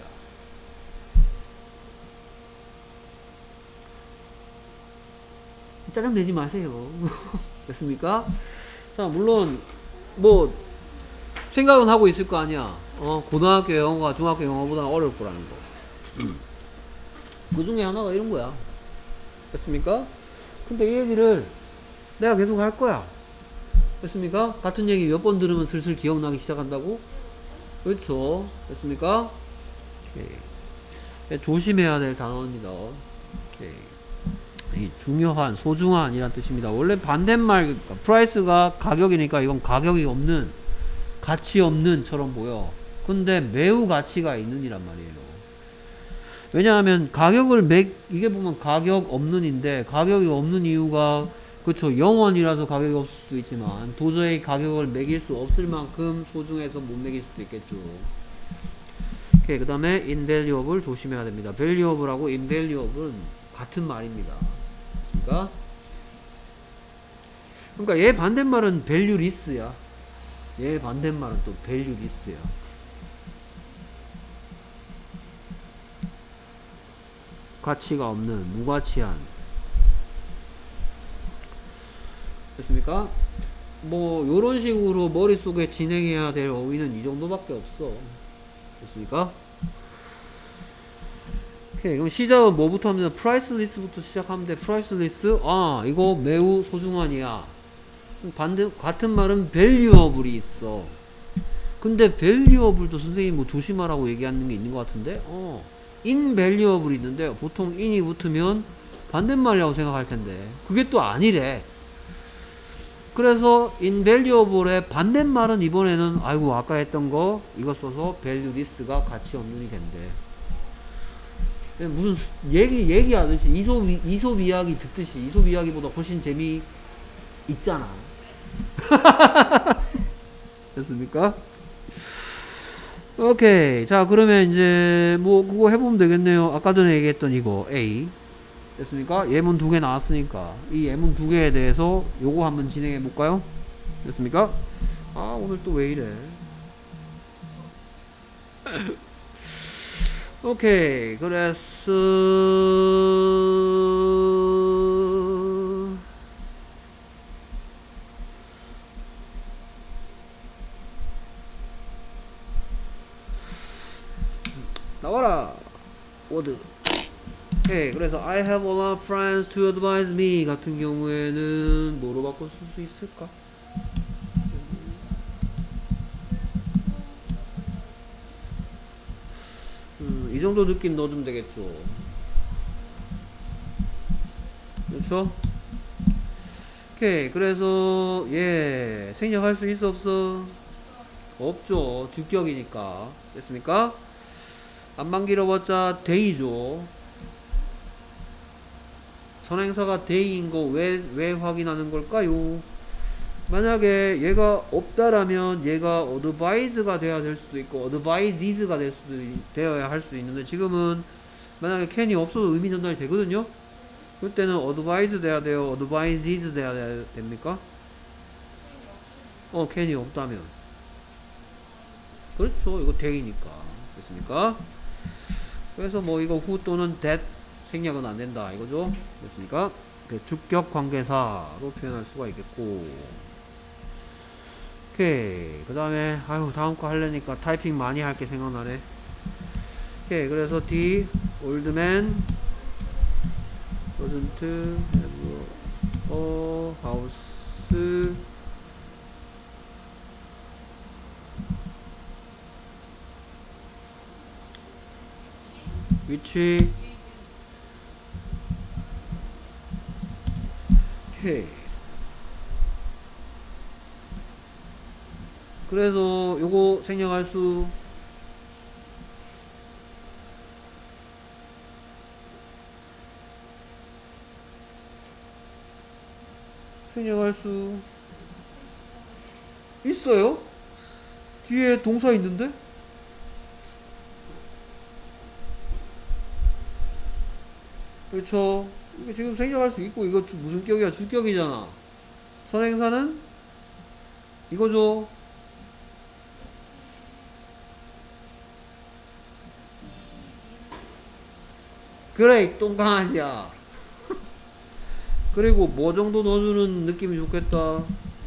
짜증 내지 마세요. 됐습니까? 자, 물론 뭐 생각은 하고 있을 거 아니야. 고등학교 영어가 중학교 영어보다 어려울 거라는 거. 그 중에 하나가 이런 거야. 됐습니까? 근데 이 얘기를 내가 계속 할 거야. 됐습니까? 같은 얘기 몇 번 들으면 슬슬 기억나기 시작한다고? 그렇죠. 됐습니까? 오케이. 조심해야 될 단어입니다. 오케이. 중요한, 소중한 이란 뜻입니다. 원래 반대말, 프라이스가 가격이니까 이건 가격이 없는, 가치 없는 처럼 보여. 근데 매우 가치가 있는 이란 말이에요. 왜냐하면 가격을 이게 보면 가격 없는인데, 가격이 없는 이유가, 그쵸, 0원이라서 가격이 없을 수도 있지만, 도저히 가격을 매길 수 없을 만큼 소중해서 못 매길 수도 있겠죠. 오케이, 그 다음에 invaluable 조심해야 됩니다. valuable하고 invaluable은 같은 말입니다. 그러니까 얘 반대말은 valueless야. 얘 반대말은 또 valueless야. 가치가 없는, 무가치한. 됐습니까? 뭐 요런 식으로 머릿속에 진행해야 될 어휘는 이 정도밖에 없어. 됐습니까? 오케이, 그럼 시작은 뭐부터 하면 돼? priceless부터 시작하면 돼. priceless? 아, 이거 매우 소중한이야. 같은 말은 valuable이 있어. 근데 valuable도 선생님이 뭐 조심하라고 얘기하는 게 있는 것 같은데? invaluable 있는데 보통 in이 붙으면 반대말이라고 생각할 텐데 그게 또 아니래. 그래서 invaluable의 반대말은 이번에는 아이고 아까 했던 거 이거 써서 valueless가 가치 없는이 된대. 무슨 얘기하듯이 이솝 이야기 듣듯이 이솝 이야기보다 훨씬 재미 있잖아. 됐습니까? 오케이. 자, 그러면 이제 뭐 그거 해보면 되겠네요. 아까 전에 얘기했던 이거 A 됐습니까? 예문 2개 나왔으니까 이 예문 2개에 대해서 요거 한번 진행해 볼까요? 됐습니까? 아, 오늘 또 왜 이래? 오케이. 그래서 나와라 워드. 오케이. 그래서 I have a lot of friends to advise me 같은 경우에는 뭐로 바꿔 쓸 수 있을까? 이 정도 느낌 넣어주면 되겠죠. 그렇죠? 오케이. 그래서 예, 생략할 수 있어 없어? 없죠. 주격이니까. 됐습니까? 안만 길어봤자 데이죠. 선행사가 데이인 거 왜 확인하는 걸까요? 만약에 얘가 없다라면 얘가 advise가 돼야 될 수도 있고 advises가 되어야 할 수도 있는데 지금은 만약에 can이 없어도 의미 전달이 되거든요. 그때는 advise 돼야 돼요? advises 돼야 됩니까? can이 없다면 그렇죠. 이거 데이니까. 됐습니까? 그래서 뭐 이거 who 또는 that 생략은 안 된다 이거죠. 됐습니까? 주격 관계사로 표현할 수가 있겠고. 오케이. 그 다음에 아유 다음 거 하려니까 타이핑 많이 할 게 생각나네. 오케이. 그래서 the old man doesn't have a house which 오케이. 그래서 요거 생략할 수 있어요? 뒤에 동사 있는데? 그렇죠. 이거 지금 생략할 수 있고 이거 무슨 격이야? 주격이잖아. 선행사는 이거죠. 그래, 똥강아지야. 그리고 뭐 정도 넣어주는 느낌이 좋겠다.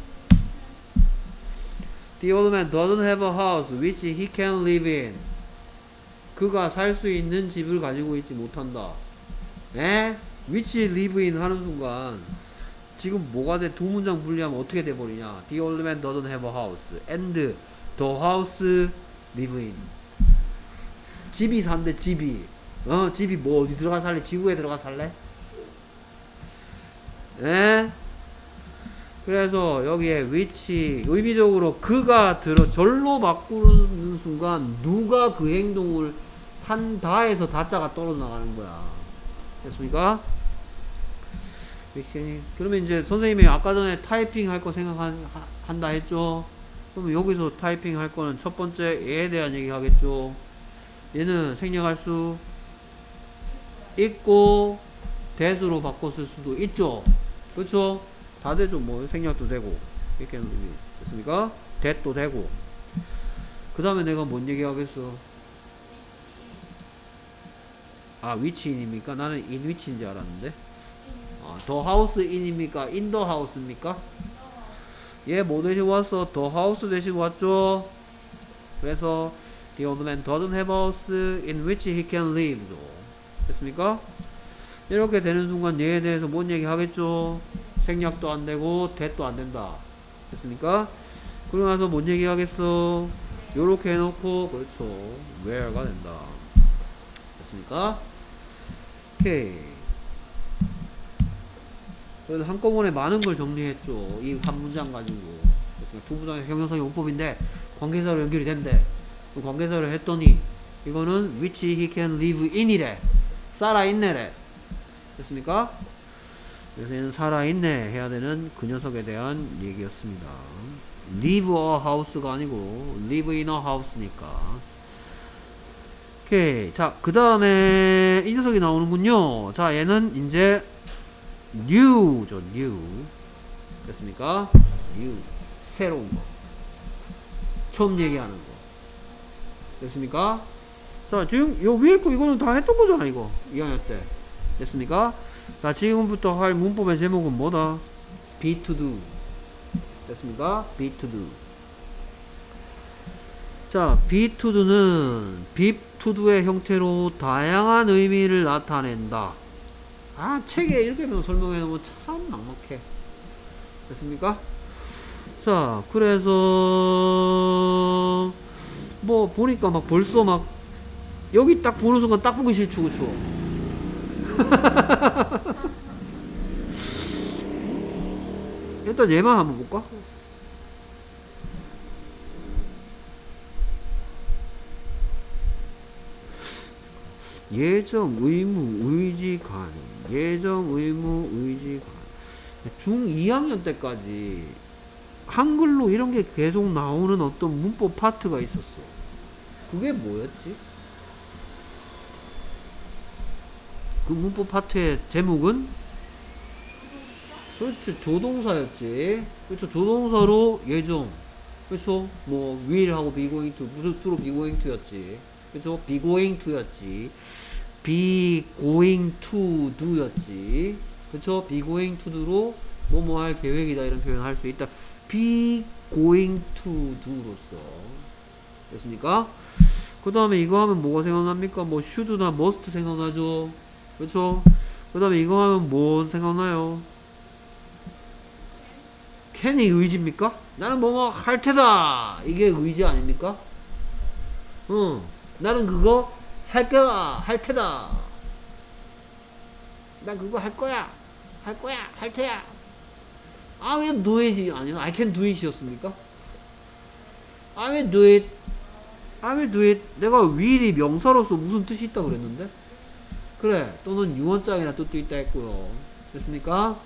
The old man doesn't have a house which he can live in. 그가 살 수 있는 집을 가지고 있지 못한다. 에? which live in 하는 순간 지금 뭐가 돼? 두 문장 분리하면 어떻게 돼버리냐? The old man doesn't have a house and the house live in. 집이 산대. 집이 집이 뭐 어디 들어가 살래? 지구에 들어가 살래? 에? 그래서 여기에 which 의미적으로 그가 절로 바꾸는 순간 누가 그 행동을 한다에서 다자가 떨어져 나가는 거야. 됐습니까? 그러면 이제 선생님이 아까 전에 타이핑 할 거 생각한다 했죠? 그러면 여기서 타이핑 할 거는 첫 번째 얘에 대한 얘기 하겠죠? 얘는 생략할 수 있고 대수로 바꿨을 수도 있죠? 그렇죠? 다 되죠. 뭐 생략도 되고 이렇게 됐습니까? that도 되고. 그 다음에 내가 뭔 얘기 하겠어? which in입니까? 나는 in which인 줄 알았는데. the house in입니까? in the house입니까? 얘 뭐 대신 왔어? the house 대신 왔죠? 그래서 the old man doesn't have a house in which he can live. 됐습니까? 이렇게 되는 순간 얘에 대해서 뭔 얘기 하겠죠? 생략도 안 되고 that도 안 된다. 됐습니까? 그러고 나서 뭔 얘기 하겠어? 요렇게 해놓고 그렇죠. where가 된다. 됐습니까? 오케이. 그래서 한꺼번에 많은 걸 정리했죠. 이 한 문장 가지고. 됐습니까? 두 문장의 형용사의 용법인데 관계사로 연결이 된대. 그 관계사를 했더니 이거는 which he can live in이래. 살아있네래. 됐습니까? 그래서 얘는 살아있네 해야 되는 그 녀석에 대한 얘기였습니다. live a house가 아니고 live in a house니까. 오케이. 자, 그 다음에 이 녀석이 나오는군요. 자, 얘는 이제 new죠. new. 됐습니까? new. 새로운 거. 처음 얘기하는 거. 됐습니까? 자, 지금 요 위에 거 이거는 다 했던 거잖아. 이거 2학년 때. 됐습니까? 자, 지금부터 할 문법의 제목은 뭐다? be to do. 됐습니까? be to do. 자, be to do는 be to do의 형태로 다양한 의미를 나타낸다. 책에 이렇게 설명해 놓으면 참 막막해. 됐습니까? 자, 그래서 뭐 보니까 막 벌써 막 여기 딱 보는 순간 딱 보기 싫죠. 그쵸? 일단 얘만 한번 볼까? 예정, 의무, 의지, 간. 예정, 의무, 의지, 간. 중2학년 때까지 한글로 이런 게 계속 나오는 어떤 문법 파트가 있었어. 그게 뭐였지? 그 문법 파트의 제목은? 그렇지, 조동사였지. 그렇죠, 조동사로 예정. 그렇죠, 뭐 will하고 be going to, 주로 be going to였지. 그렇죠, be going to였지. be going to do였지. 그렇죠, be going to do로 뭐뭐 할 계획이다 이런 표현 할 수 있다. be going to do로서. 됐습니까? 그 다음에 이거 하면 뭐가 생각납니까? 뭐 should나 must 생각나죠. 그렇죠? 그 다음에 이거 하면 뭐 생각나요? can이 의지입니까? 나는 뭐뭐 할 테다. 이게 의지 아닙니까? 나는 그거 할 거야. 할 테다. 난 그거 할 거야. 할 거야. 할 테야. 왜 do it이 아니야? I can do it이었습니까? I will do it. I will do it. 내가 will이 명사로서 무슨 뜻이 있다 그랬는데? 그래. 또는 유언장이나 뜻도 있다 했고요. 됐습니까?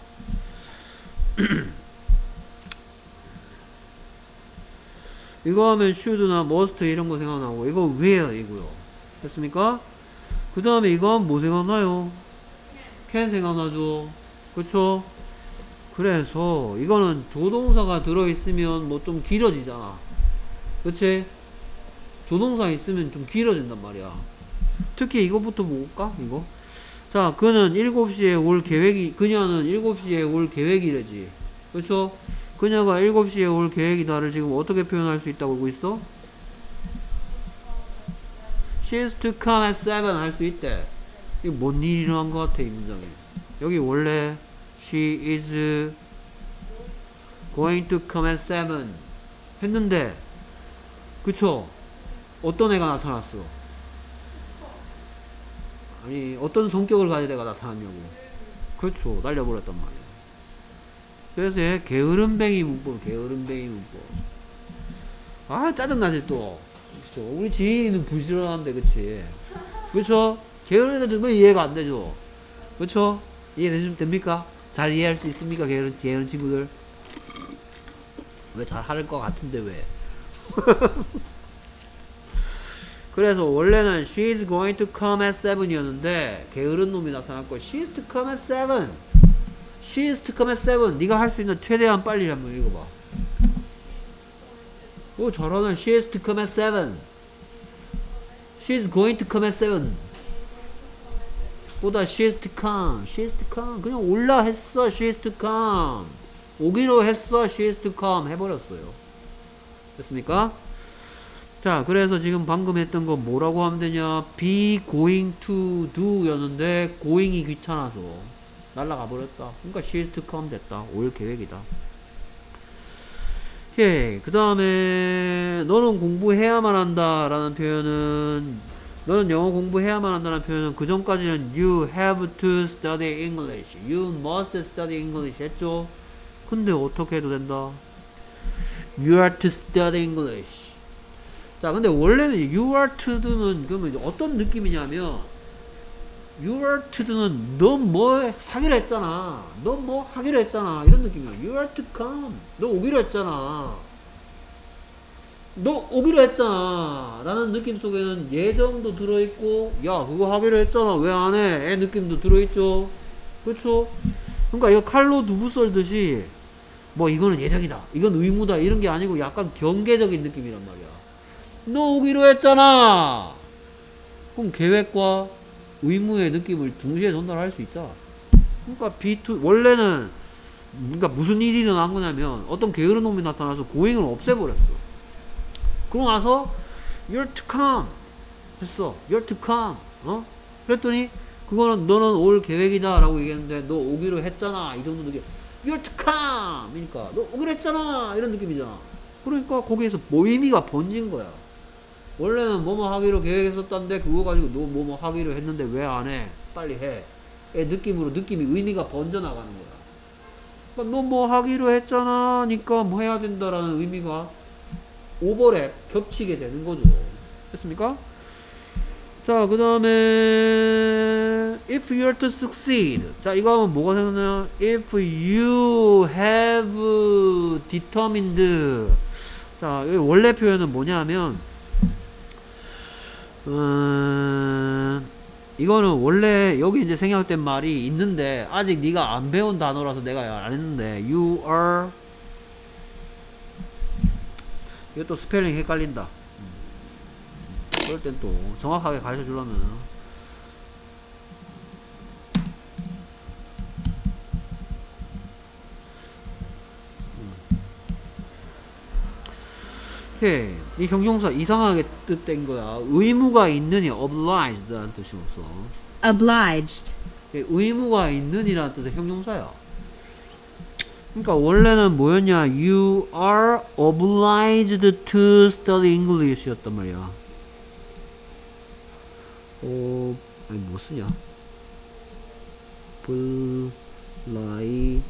이거 하면 should나 must 이런 거 생각나고, 이거 will 이고요. 됐습니까? 그 다음에 이거 하면 뭐 생각나요? can 생각나죠. 그쵸? 그래서 이거는 조동사가 들어있으면 뭐 좀 길어지잖아. 그치? 조동사 있으면 좀 길어진단 말이야. 특히 이거부터 볼까? 이거. 자, 그는 7시에 올 계획이, 그녀는 7시에 올 계획이래지. 그쵸? 그녀가 7시에 올 계획이다를 지금 어떻게 표현할 수 있다고 그러고 있어? She is to come at 7 할 수 있대. 이게 뭔 일이 일어난 것 같아, 이 문장에. 여기 원래 She is going to come at 7 했는데, 그쵸? 어떤 애가 나타났어? 아니, 어떤 성격을 가진 애가 나타났냐고. 그렇죠. 날려버렸단 말이야. 그래서 얘 게으름뱅이 문법, 게으름뱅이 문법. 아, 짜증나지 또. 그쵸. 우리 지인은 부지런한데, 그치? 그쵸? 게으른 애들 정말 이해가 안 되죠? 그쵸? 이해됩니까? 잘 이해할 수 있습니까? 게으른 친구들? 왜 잘 할 것 같은데, 왜? 그래서 원래는 she is going to come at 7 이었는데 게으른 놈이 나타났고 she is to come at 7 she is to come at 7 네가 할 수 있는 최대한 빨리 한번 읽어봐. 오, 잘하네. she is to come at 7 she is going to come at 7 보다 she is to come she is to come 그냥 올라 했어. she is to come 오기로 했어. she is to come 해버렸어요. 됐습니까? 자, 그래서 지금 방금 했던 거 뭐라고 하면 되냐? be going to do 였는데 going이 귀찮아서 날라가 버렸다. 그러니까 she is to come 됐다. 올 계획이다. 오케이. 그 다음에 너는 공부해야만 한다 라는 표현은, 너는 영어 공부해야만 한다는 표현은 그 전까지는 you have to study English, you must study English 했죠? 근데 어떻게 해도 된다? you are to study English. 자, 근데 원래는 you are to do는 그러면 어떤 느낌이냐면 you are to do는 너 뭐 하기로 했잖아. 너 뭐 하기로 했잖아. 이런 느낌이야. you are to come. 너 오기로 했잖아. 너 오기로 했잖아. 라는 느낌 속에는 예정도 들어있고 야, 그거 하기로 했잖아. 왜 안 해? 애 느낌도 들어있죠. 그렇죠? 그러니까 이거 칼로 두부 썰듯이 뭐 이거는 예정이다. 이건 의무다. 이런 게 아니고 약간 경계적인 느낌이란 말이야. 너 오기로 했잖아. 그럼 계획과 의무의 느낌을 동시에 전달할 수 있다. 그러니까 B2 원래는 그러니까 무슨 일이 일어난 거냐면 어떤 게으른 놈이 나타나서 고잉을 없애버렸어. 그러고 나서 you're to come 했어. you're to come. 그랬더니 그거는 너는 올 계획이다 라고 얘기했는데 너 오기로 했잖아. 이 정도 느낌. you're to come 그러니까 너 오기로 했잖아. 이런 느낌이잖아. 그러니까 거기에서 뭐 의미가 번진 거야. 원래는 뭐뭐 하기로 계획했었던데 그거 가지고 너 뭐뭐 하기로 했는데 왜 안 해? 빨리 해. 의 느낌으로 느낌이 의미가 번져나가는 거야. 그러니까 너 뭐 하기로 했잖아 니까 뭐 해야 된다라는 의미가 오버랩 겹치게 되는 거죠. 됐습니까? 자, 그 다음에 if you're to succeed. 자, 이거 하면 뭐가 생각나요? if you have determined. 자, 여기 원래 표현은 뭐냐 하면 이거는 원래 여기 이제 생략된 말이 있는데 아직 네가 안 배운 단어라서 내가 안 했는데 you are 이거 또 스펠링 헷갈린다. 그럴 땐 또 정확하게 가르쳐 주려면 오케이. 이 형용사 이상하게 뜻된 거야. 의무가 있느니 obliged 라는 뜻이 없어. obliged, 의무가 있느니라는 뜻의 형용사야. 그러니까 원래는 뭐였냐? You are obliged to study English 였단 말이야. 아니 뭐 쓰냐? obliged.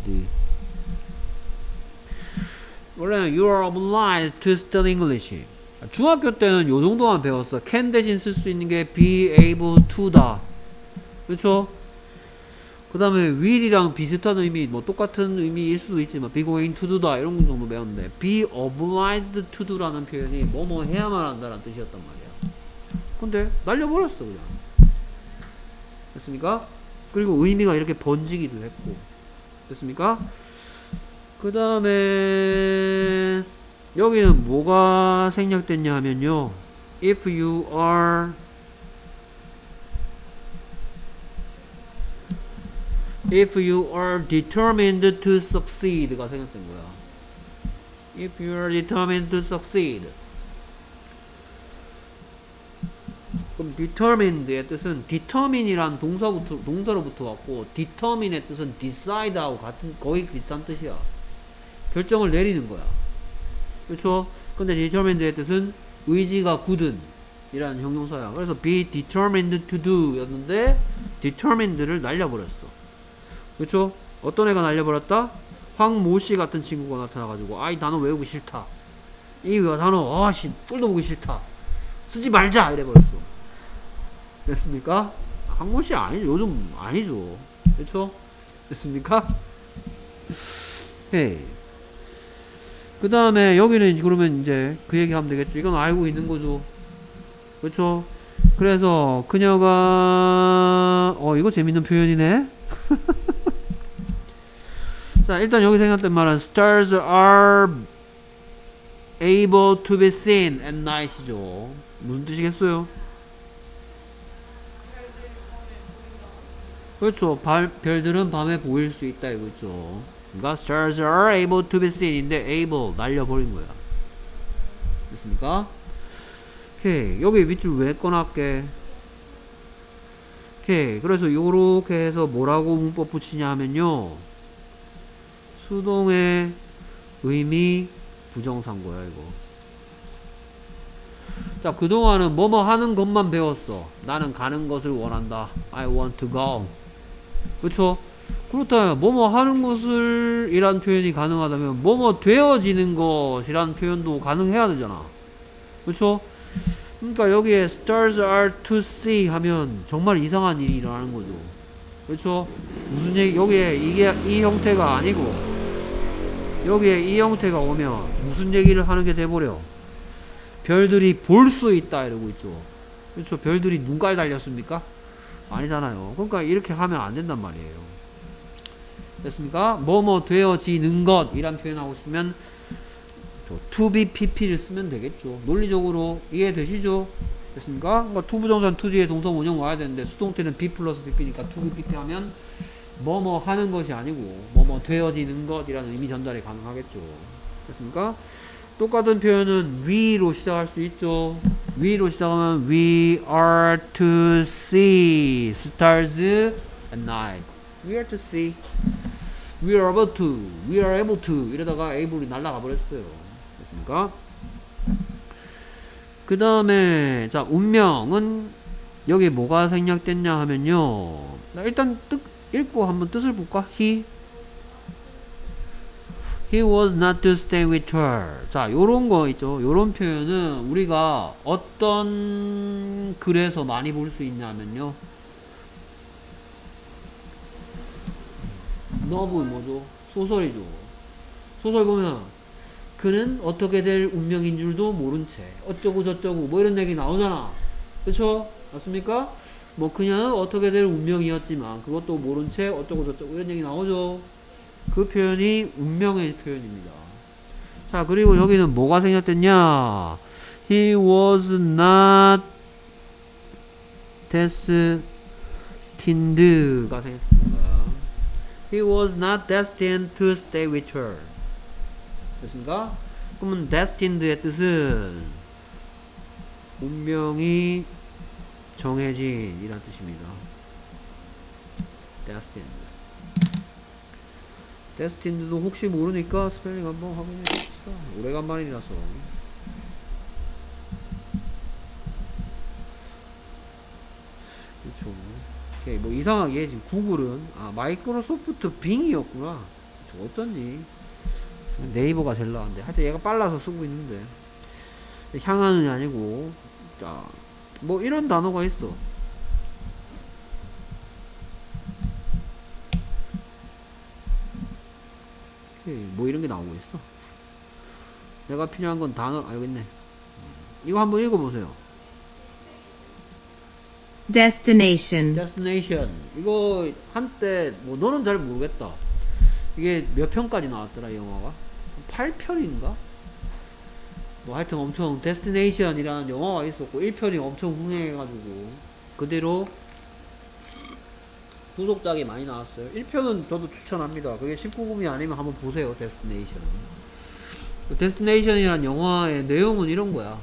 원래는 you are obliged to study English. 중학교 때는 요 정도만 배웠어. can 대신 쓸 수 있는 게 be able to다. 그렇죠? 그 다음에 will이랑 비슷한 의미, 뭐 똑같은 의미일 수도 있지만 be going to do다 이런 정도 배웠는데 be obliged to do라는 표현이 뭐뭐 해야만 한다라는 뜻이었단 말이야. 근데 날려버렸어 그냥. 됐습니까? 그리고 의미가 이렇게 번지기도 했고. 됐습니까? 그 다음에 여기는 뭐가 생략됐냐 하면요, if you are determined to succeed가 생략된 거야. if you are determined to succeed. 그럼 determined의 뜻은 determine이란 동사로부터 왔고, determine의 뜻은 decide하고 거의 비슷한 뜻이야. 결정을 내리는 거야. 그렇죠? 근데 determined의 뜻은 의지가 굳은 이라는 형용사야. 그래서 be determined to do 였는데 determined를 날려버렸어. 그렇죠? 어떤 애가 날려버렸다? 황모씨 같은 친구가 나타나가지고, 아이 단어 외우기 싫다, 이 단어 아씨 뿔도 보기 싫다, 쓰지 말자 이래버렸어. 됐습니까? 황모씨 아니죠. 요즘 아니죠. 그렇죠? 됐습니까? 헤이. 그 다음에 여기는 그러면 이제 그 얘기 하면 되겠죠. 이건 알고 있는 거죠. 그렇죠? 그래서 그녀가 이거 재밌는 표현이네. 자, 일단 여기 생각된 말은 stars are able to be seen at night이죠. 무슨 뜻이겠어요? 그렇죠. 별들은 밤에 보일 수 있다 이거죠. 그러니까 stars are able to be seen인데 able 날려버린 거야. 됐습니까? 오케이. 여기 밑줄 왜 꺼놨게? 오케이. 그래서 요렇게 해서 뭐라고 문법 붙이냐 하면요, 수동의 의미 부정상고야 이거. 자, 그동안은 뭐뭐 하는 것만 배웠어. 나는 가는 것을 원한다. I want to go. 그쵸? 그렇다면 뭐뭐 하는 것을 이란 표현이 가능하다면 뭐뭐 되어지는 것이란 표현도 가능해야 되잖아. 그쵸? 그러니까 여기에 stars are to see 하면 정말 이상한 일이 일어나는 거죠. 그쵸? 무슨 얘기, 여기에 이 형태가 아니고 여기에 이 형태가 오면 무슨 얘기를 하는 게 돼버려? 별들이 볼 수 있다 이러고 있죠. 그렇죠? 별들이 눈깔 달렸습니까? 아니잖아요. 그러니까 이렇게 하면 안 된단 말이에요. 됐습니까? 뭐뭐 되어지는 것 이란 표현하고 싶으면 to be pp를 쓰면 되겠죠. 논리적으로 이해되시죠? 됐습니까? 그러니까 to 부정사는 to 뒤에 동사 원형 와야 되는데 수동태는 be 플러스 pp니까 to be pp 하면 뭐뭐 하는 것이 아니고 뭐뭐 되어지는 것이라는 의미 전달이 가능하겠죠. 됐습니까? 똑같은 표현은 we로 시작할 수 있죠. we로 시작하면 we are to see stars at night. we are to see. we are able to. we are able to. 이러다가 able이 날아가 버렸어요. 됐습니까? 그 다음에 자, 운명은 여기 뭐가 생략됐냐 하면요, 일단 읽고 한번 뜻을 볼까? He was not to stay with her. 자, 요런 거 있죠. 요런 표현은 우리가 어떤 글에서 많이 볼 수 있냐면요, 너무 뭐죠? 소설이죠. 소설 보면 그는 어떻게 될 운명인 줄도 모른 채 어쩌고 저쩌고 뭐 이런 얘기 나오잖아. 그쵸? 맞습니까? 뭐 그녀는 어떻게 될 운명이었지만 그것도 모른 채 어쩌고 저쩌고 이런 얘기 나오죠. 그 표현이 운명의 표현입니다. 자, 그리고 여기는 뭐가 생략됐냐? He was not destined가 생략됩니다. He was not destined to stay with her. 됐습니까? 그러면 destined의 뜻은 운명이 정해진 이란 뜻입니다. destined. destined도 혹시 모르니까 스펠링 한번 확인해 봅시다. 오래간만이라서. 그렇죠. 오케이. 뭐 이상하게 지금 구글은 마이크로소프트 빙이었구나. 어쩐지 네이버가 제일 나은데, 하여튼 얘가 빨라서 쓰고 있는데, 향하는이 아니고, 자, 뭐 이런 단어가 있어. 뭐 이런 게 나오고 있어. 내가 필요한 건 단어 알겠네. 이거 한번 읽어보세요. destination, destination. 이거 한때 뭐 너는 잘 모르겠다. 이게 몇 편까지 나왔더라, 이 영화가? 8편인가? 뭐 하여튼 엄청 데스티네이션이라는 영화가 있었고 1편이 엄청 흥행해가지고 그대로 후속작이 많이 나왔어요. 1편은 저도 추천합니다. 그게 19금이 아니면 한번 보세요. 데스티네이션. 데스티네이션이란 영화의 내용은 이런 거야.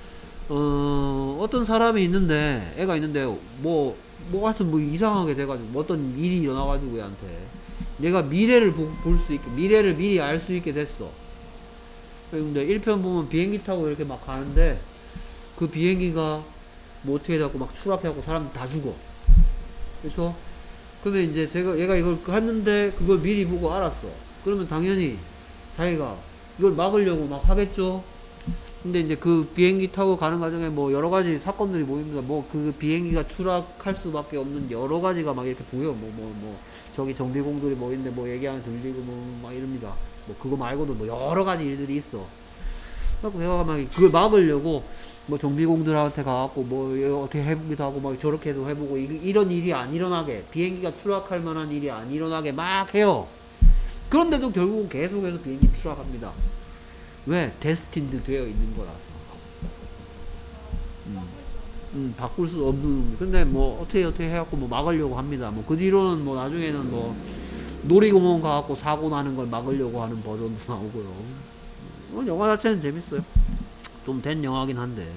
어떤 사람이 있는데, 애가 있는데, 하여튼 뭐 이상하게 돼가지고, 뭐 어떤 일이 일어나가지고 얘한테, 얘가 미래를 볼 수 있게, 미래를 미리 알 수 있게 됐어. 근데 1편 보면 비행기 타고 이렇게 막 가는데, 그 비행기가 뭐 어떻게 돼갖고 막 추락해갖고 사람 다 죽어. 그쵸? 그러면 이제 얘가 이걸 했는데, 그걸 미리 보고 알았어. 그러면 당연히 자기가 이걸 막으려고 막 하겠죠? 근데 이제 그 비행기 타고 가는 과정에 뭐 여러 가지 사건들이 모입니다. 뭐 그 비행기가 추락할 수밖에 없는 여러 가지가 막 이렇게 보여. 저기 정비공들이 뭐 있는데 뭐 얘기하면 들리고 뭐 막 이럽니다. 뭐 그거 말고도 뭐 여러 가지 일들이 있어. 그래서 내가 막 그걸 막으려고 뭐 정비공들한테 가갖고 뭐 어떻게 해보기도 하고 막 저렇게도 해보고 이런 일이 안 일어나게 비행기가 추락할 만한 일이 안 일어나게 막 해요. 그런데도 결국은 계속해서 비행기 추락합니다. 왜? 데스틴드 되어 있는 거라서. 바꿀 수 없는. 근데 뭐 어떻게 해갖고 뭐 막으려고 합니다. 뭐 그 뒤로는 뭐 나중에는 뭐 놀이공원 가갖고 사고 나는 걸 막으려고 하는 버전도 나오고요. 영화 자체는 재밌어요. 좀 된 영화긴 한데.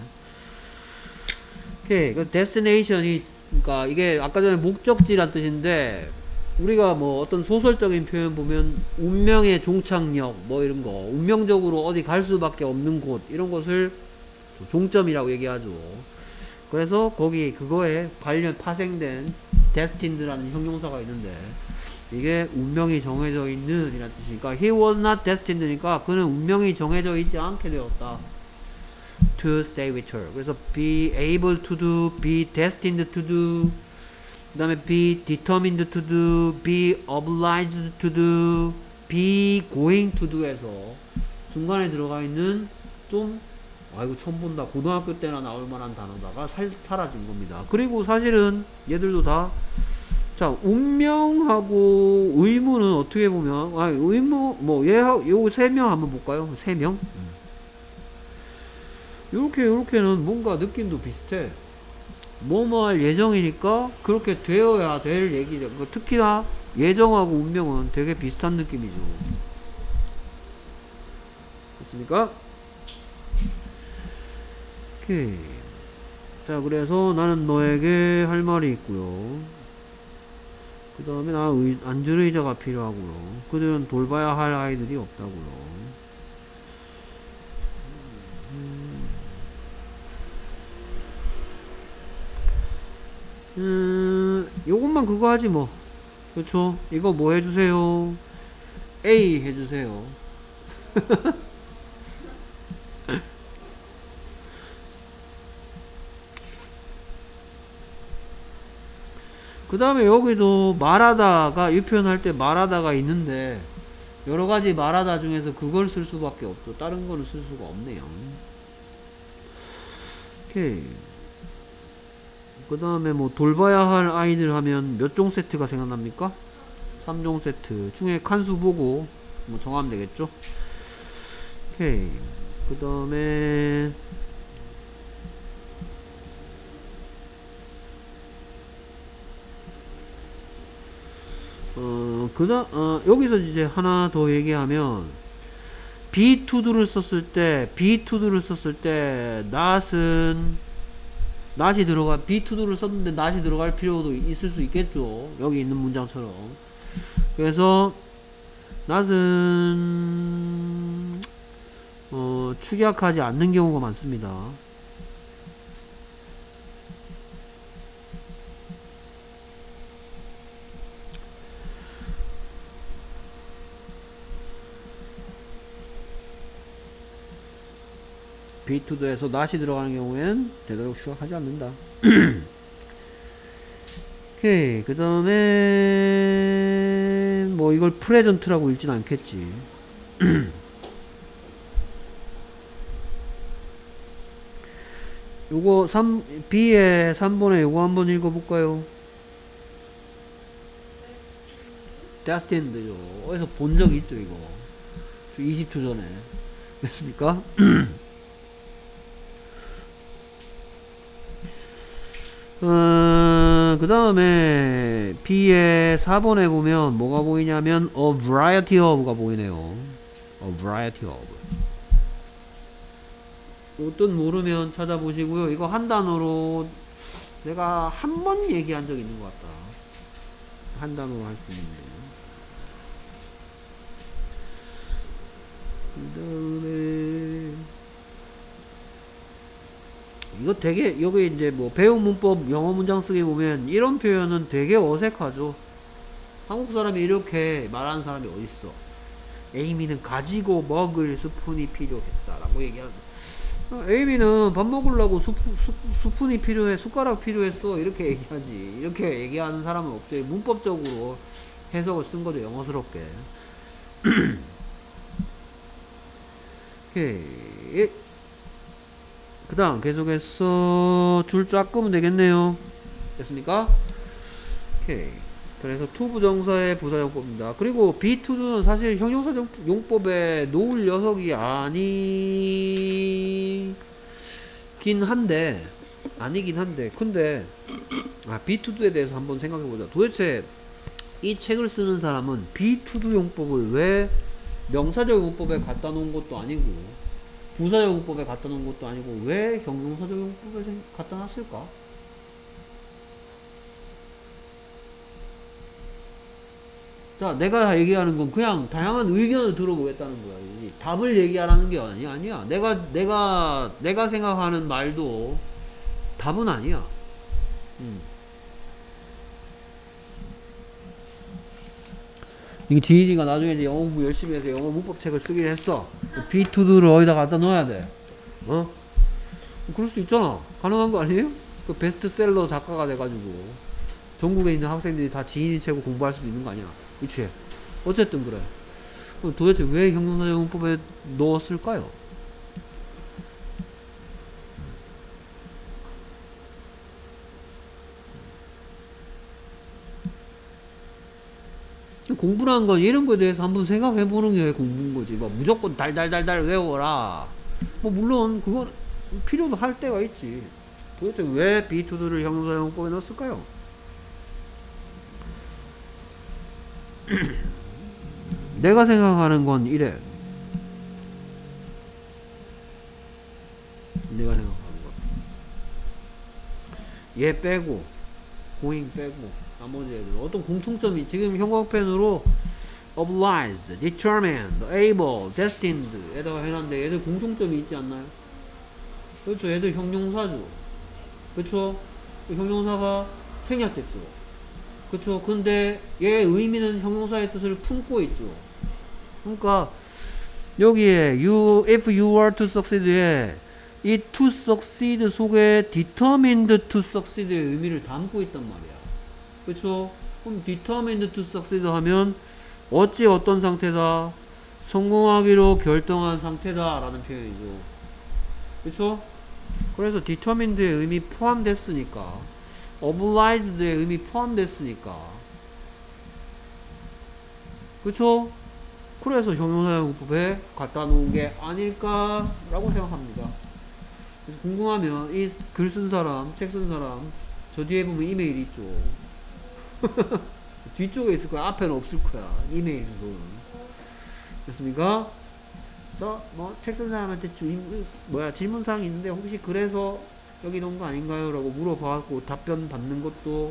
오케이. 그 데스티네이션이, 그러니까 이게 아까 전에 목적지란 뜻인데, 우리가 뭐 어떤 소설적인 표현 보면 운명의 종착역 뭐 이런 거, 운명적으로 어디 갈 수밖에 없는 곳, 이런 것을 종점이라고 얘기하죠. 그래서 거기 그거에 관련 파생된 destined라는 형용사가 있는데, 이게 운명이 정해져 있는 이란 뜻이니까 he was not destined니까 그는 운명이 정해져 있지 않게 되었다. to stay with her. 그래서 be able to do, be destined to do, 그 다음에 be determined to do, be obliged to do, be going to do에서 중간에 들어가 있는 좀 아이고 처음 본다 고등학교 때나 나올 만한 단어다가 사라진 겁니다. 그리고 사실은 얘들도 다 자 운명하고 의무는 어떻게 보면 의무 뭐 얘하고 요 세 명 한번 볼까요? 세 명 요렇게는 뭔가 느낌도 비슷해. 뭐뭐 할 예정이니까 그렇게 되어야 될 얘기죠. 특히나 예정하고 운명은 되게 비슷한 느낌이죠. 됐습니까? 오케이. 자, 그래서 나는 너에게 할 말이 있고요. 그 다음에 나 안전의자가 필요하고요. 그들은 돌봐야 할 아이들이 없다고요. 요것만 그거 하지 뭐. 그쵸? 이거 뭐 해주세요? A 해주세요. 그 다음에 여기도 말하다가 이 표현할 때 말하다가 있는데 여러가지 말하다 중에서 그걸 쓸 수밖에 없죠. 다른 거는 쓸 수가 없네요. 오케이. 그 다음에 뭐 돌봐야 할 아이들 하면 몇 종 세트가 생각납니까? 3종 세트 중에 칸수 보고 뭐 정하면 되겠죠. 오케이. 그 다음에 여기서 이제 하나 더 얘기하면 be to do를 썼을 때 not은 not이 들어가 be to do를 썼는데 not이 들어갈 필요도 있을 수 있겠죠. 여기 있는 문장처럼. 그래서 not은 축약하지 않는 경우가 많습니다. be to do에서 not이 들어가는 경우엔 되도록 축약하지 않는다. 오케이. 그 다음에 뭐 이걸 present라고 읽진 않겠지. 요거 B의 3번에 요거 한번 읽어볼까요? destined죠. 어디서 본 적 있죠, 이거. 20초 전에. 됐습니까? 그 다음에 B의 4번에 보면 뭐가 보이냐면 a variety of가 보이네요. a variety of. 이 뜻 모르면 찾아보시고요. 이거 한 단어로 내가 한 번 얘기한 적 있는 것 같다. 한 단어로 할 수 있는데. 그 다음에 이거 되게 여기 이제 뭐 배운 문법 영어 문장 쓰기 보면 이런 표현은 되게 어색하죠. 한국 사람이 이렇게 말하는 사람이 어딨어. 에이미는 가지고 먹을 스푼이 필요했다라고 얘기하는. 에이미는 밥 먹으려고 스푼이 필요해, 숟가락 필요했어, 이렇게 얘기하지. 이렇게 얘기하는 사람은 없죠. 문법적으로 해석을 쓴 거죠, 영어스럽게. 오케이. 그 다음 계속해서 줄 쫙 끄면 되겠네요. 됐습니까? 오케이. 그래서 to 부정사의 부사용법입니다. 그리고 be to do는 사실 형용사 용법에 놓을 녀석이 아니긴 한데 근데 be to do에 대해서 한번 생각해보자. 도대체 이 책을 쓰는 사람은 be to do 용법을 왜 명사적 용법에 갖다 놓은 것도 아니고 부사적 용법에 갖다 놓은 것도 아니고 왜 형용사적 용법에 갖다 놨을까? 자, 내가 얘기하는 건 그냥 다양한 의견을 들어보겠다는 거야. 답을 얘기하라는 게 아니야. 내가 생각하는 말도 답은 아니야. 이게 지인이가 나중에 이제 영어 공부 열심히 해서 영어 문법 책을 쓰기로 했어. be to do를 어디다 갖다 넣어야 돼. 어? 그럴 수 있잖아. 가능한 거 아니에요? 그 베스트셀러 작가가 돼가지고 전국에 있는 학생들이 다 지인이 책을 공부할 수도 있는 거 아니야. 그치? 어쨌든 그래. 그럼 도대체 왜 형용사 용법에 넣었을까요? 공부라는 건 이런 거에 대해서 한번 생각해 보는 게 공부인 거지. 뭐 무조건 달달달달 외워라. 뭐 물론 그건 필요도 할 때가 있지. 도대체 왜 be to do를 형용사 용법에 넣었을까요? 내가 생각하는 건 이래. 내가 생각하는 건 얘 빼고 going 빼고 나머지 애들 어떤 공통점이 지금 형광펜으로 obliged, determined, able, destined 에다가 해놨는데 얘들 공통점이 있지 않나요? 그렇죠. 얘들 형용사죠. 그렇죠. 형용사가 생략됐죠. 그렇죠. 근데 얘 의미는 형용사의 뜻을 품고 있죠. 그러니까 여기에 if you were to succeed에 이 to succeed 속에 determined to succeed의 의미를 담고 있단 말이야. 그렇죠. 그럼 determined to succeed 하면 어찌 어떤 상태다? 성공하기로 결정한 상태다 라는 표현이죠. 그렇죠. 그래서 determined의 의미 포함됐으니까 obliged의 의미 포함됐으니까 그쵸? 그래서 형용사용법에 갖다 놓은 게 아닐까라고 생각합니다. 그래서 궁금하면 이 글 쓴 사람, 책 쓴 사람 저 뒤에 보면 이메일이 있죠. 뒤쪽에 있을 거야. 앞에는 없을 거야. 이메일 주소는. 됐습니까? 자, 뭐 책 쓴 사람한테 질문사항이 있는데 혹시 그래서 여기 놓은 거 아닌가요? 라고 물어봐갖고 답변 받는 것도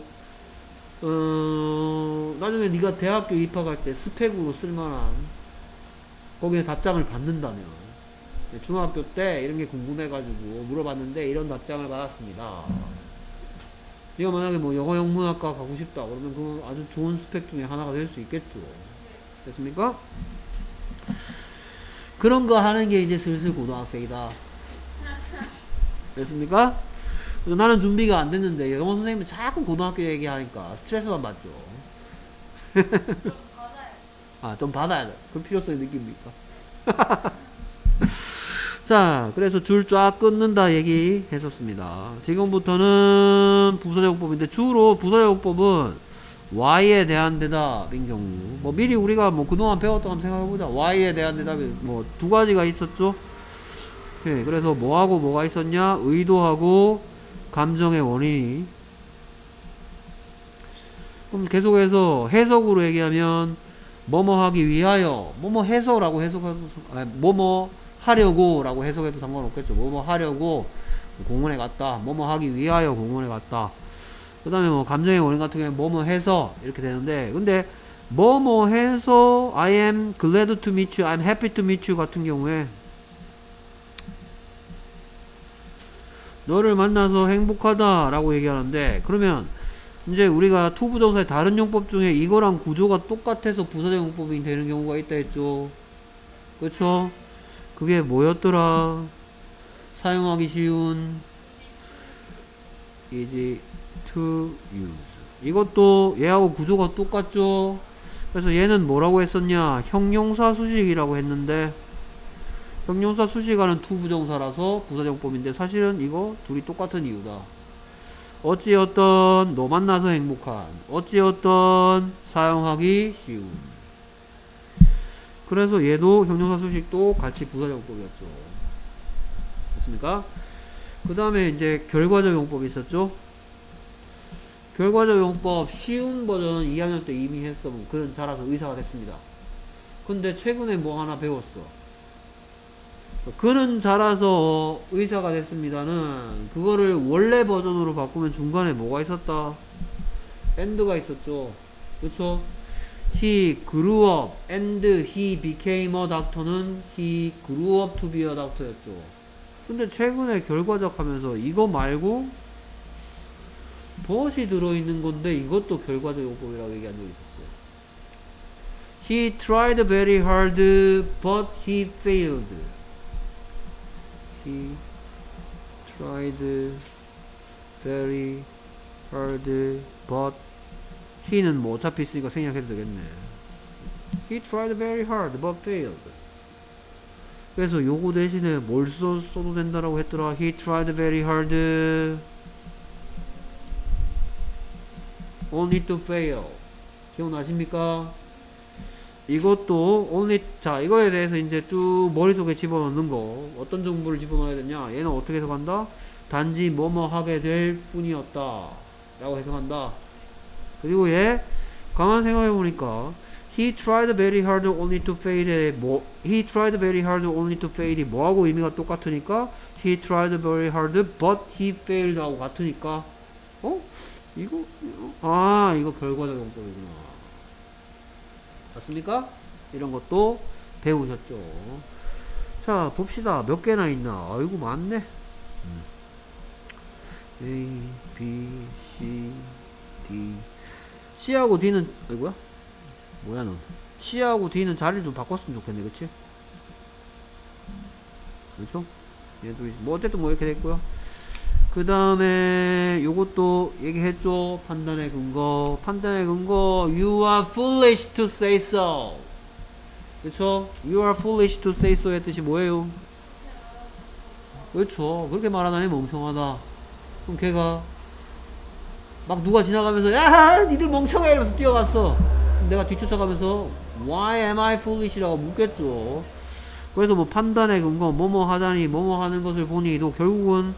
나중에 네가 대학교 입학할 때 스펙으로 쓸만한 거기에 답장을 받는다면 중학교 때 이런 게 궁금해가지고 물어봤는데 이런 답장을 받았습니다. 네가 만약에 뭐 영어 영문학과 가고 싶다 그러면 그 아주 좋은 스펙 중에 하나가 될 수 있겠죠. 됐습니까? 그런 거 하는 게 이제 슬슬 고등학생이다. 됐습니까? 나는 준비가 안 됐는데 영어 선생님이 자꾸 고등학교 얘기하니까 스트레스만 받죠. 좀 받아야 돼. 그 필요성이 느낍니까? 자, 그래서 줄 쫙 끊는다 얘기했었습니다. 지금부터는 부사적법인데 주로 부사적법은 Y에 대한 대답인 경우 뭐 미리 우리가 뭐 그동안 배웠던 한번 생각해보자. Y에 대한 대답이 뭐 두 가지가 있었죠. 네, 그래서 뭐하고 뭐가 있었냐? 의도하고 감정의 원인이. 그럼 계속해서 해석으로 얘기하면 뭐뭐 하기 위하여 뭐뭐 해서라고 해석해도 뭐뭐 하려고 라고 해석해도 상관없겠죠. 뭐뭐 하려고 공원에 갔다. 뭐뭐 하기 위하여 공원에 갔다. 그 다음에 뭐 감정의 원인 같은 경우에 뭐뭐 해서 이렇게 되는데, 근데 뭐뭐 해서 I am glad to meet you, I'm happy to meet you 같은 경우에 너를 만나서 행복하다 라고 얘기하는데, 그러면 이제 우리가 to 부정사의 다른 용법 중에 이거랑 구조가 똑같아서 부사적 용법이 되는 경우가 있다 했죠. 그쵸? 그게 뭐였더라? 사용하기 쉬운 easy to use. 이것도 얘하고 구조가 똑같죠. 그래서 얘는 뭐라고 했었냐? 형용사 수식이라고 했는데, 형용사 수식하는 to 부정사라서 부사정법인데 사실은 이거 둘이 똑같은 이유다. 어찌어떤 너 만나서 행복한, 어찌어떤 사용하기 쉬운. 그래서 얘도 형용사 수식도 같이 부사정법이었죠. 됐습니까? 그 다음에 이제 결과적 용법이 있었죠. 결과적 용법 쉬운 버전은 2학년 때 이미 했어. 그는 자라서 의사가 됐습니다. 근데 최근에 뭐 하나 배웠어. 그는 자라서 의사가 됐습니다는 그거를 원래 버전으로 바꾸면 중간에 뭐가 있었다? and가 있었죠. 그쵸? He grew up and he became a doctor는 he grew up to be a doctor였죠. 근데 최근에 결과적 하면서 이거 말고 but이 들어있는 건데 이것도 결과적 용법이라고 얘기한 적이 있었어요. He tried very hard but he failed. He tried very hard but he는 뭐 어차피 있으니까 생략해도 되겠네. He tried very hard but failed. 그래서 요거 대신에 뭘 써도 된다라고 했더라. He tried very hard only to fail. 기억나십니까? 이것도 only, 자 이거에 대해서 이제 쭉 머릿속에 집어넣는 거, 어떤 정보를 집어넣어야 되냐. 얘는 어떻게 해석한다? 단지 뭐뭐 하게 될 뿐이었다 라고 해석한다. 그리고 얘 가만 생각해보니까 he tried very hard only to fail 뭐, he tried very hard only to fail 뭐하고 의미가 똑같으니까 he tried very hard but he failed 하고 같으니까 이거 이거 결과적 용법이구나. 맞습니까? 이런 것도 배우셨죠. 자 봅시다. 몇 개나 있나. 아이고 많네. A, B, C, D. C하고 D는 아이고야 뭐야 넌. C하고 D는 자리를 좀 바꿨으면 좋겠네. 그치? 그렇죠? 얘도 뭐 어쨌든 뭐 이렇게 됐고요. 그 다음에 요것도 얘기했죠. 판단의 근거. 판단의 근거 You are foolish to say so. 그쵸? You are foolish to say so의 뜻이 뭐예요? 그렇죠. 그렇게 말하다니 멍청하다. 그럼 걔가 막 누가 지나가면서 야 니들 멍청해 이러면서 뛰어갔어. 내가 뒤쫓아가면서 Why am I foolish? 라고 묻겠죠. 그래서 뭐 판단의 근거 뭐뭐 하다니 뭐뭐 하는 것을 보니도 결국은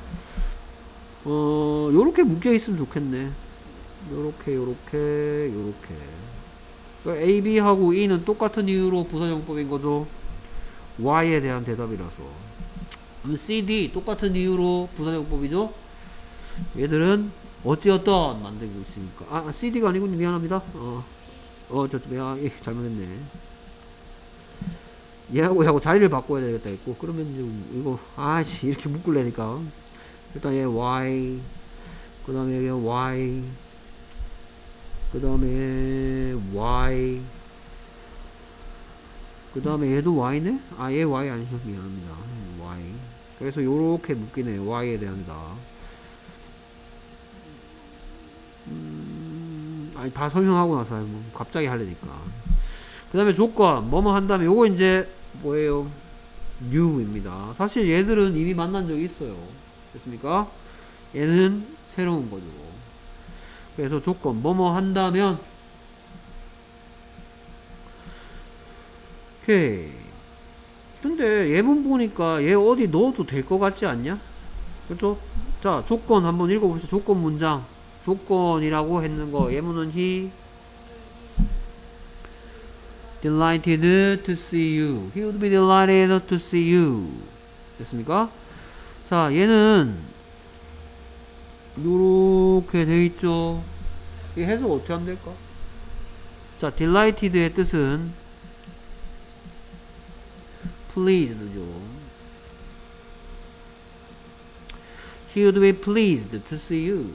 요렇게 묶여 있으면 좋겠네. 요렇게 그러니까 A, B하고 E는 똑같은 이유로 부사정법인 거죠. Y에 대한 대답이라서. C, D 똑같은 이유로 부사정법이죠. 얘들은 어찌어떤 만들고 있으니까. C, D가 아니군요. 미안합니다. 잘못했네. 얘하고 자리를 바꿔야 되겠다 했고, 그러면 좀 이거 이렇게 묶으려니까 일단 얘 Y, 그 다음에 여기 Y, 그 다음에 Y, 그 다음에 얘도 Y네? 얘 Y 아니죠. 미안합니다. Y. 그래서 요렇게 묶이네. Y에 대한다. 다 설명하고 나서 뭐 갑자기 하려니까. 그 다음에 조건 뭐뭐 한다면 요거 이제 뭐예요? new입니다. 사실 얘들은 이미 만난 적이 있어요. 됐습니까? 얘는 새로운 거죠. 그래서 조건 뭐뭐 한다면 오케이. 근데 예문 보니까 얘 어디 넣어도 될 것 같지 않냐? 그렇죠? 자, 조건 한번 읽어보시죠. 조건 문장. 조건이라고 했는 거. 예문은 he delighted to see you. He would be delighted to see you. 됐습니까? 자, 얘는 요렇게 돼 있죠. 이 해석 어떻게 하면 될까? 자, delighted의 뜻은 pleased죠. He would be pleased to see you.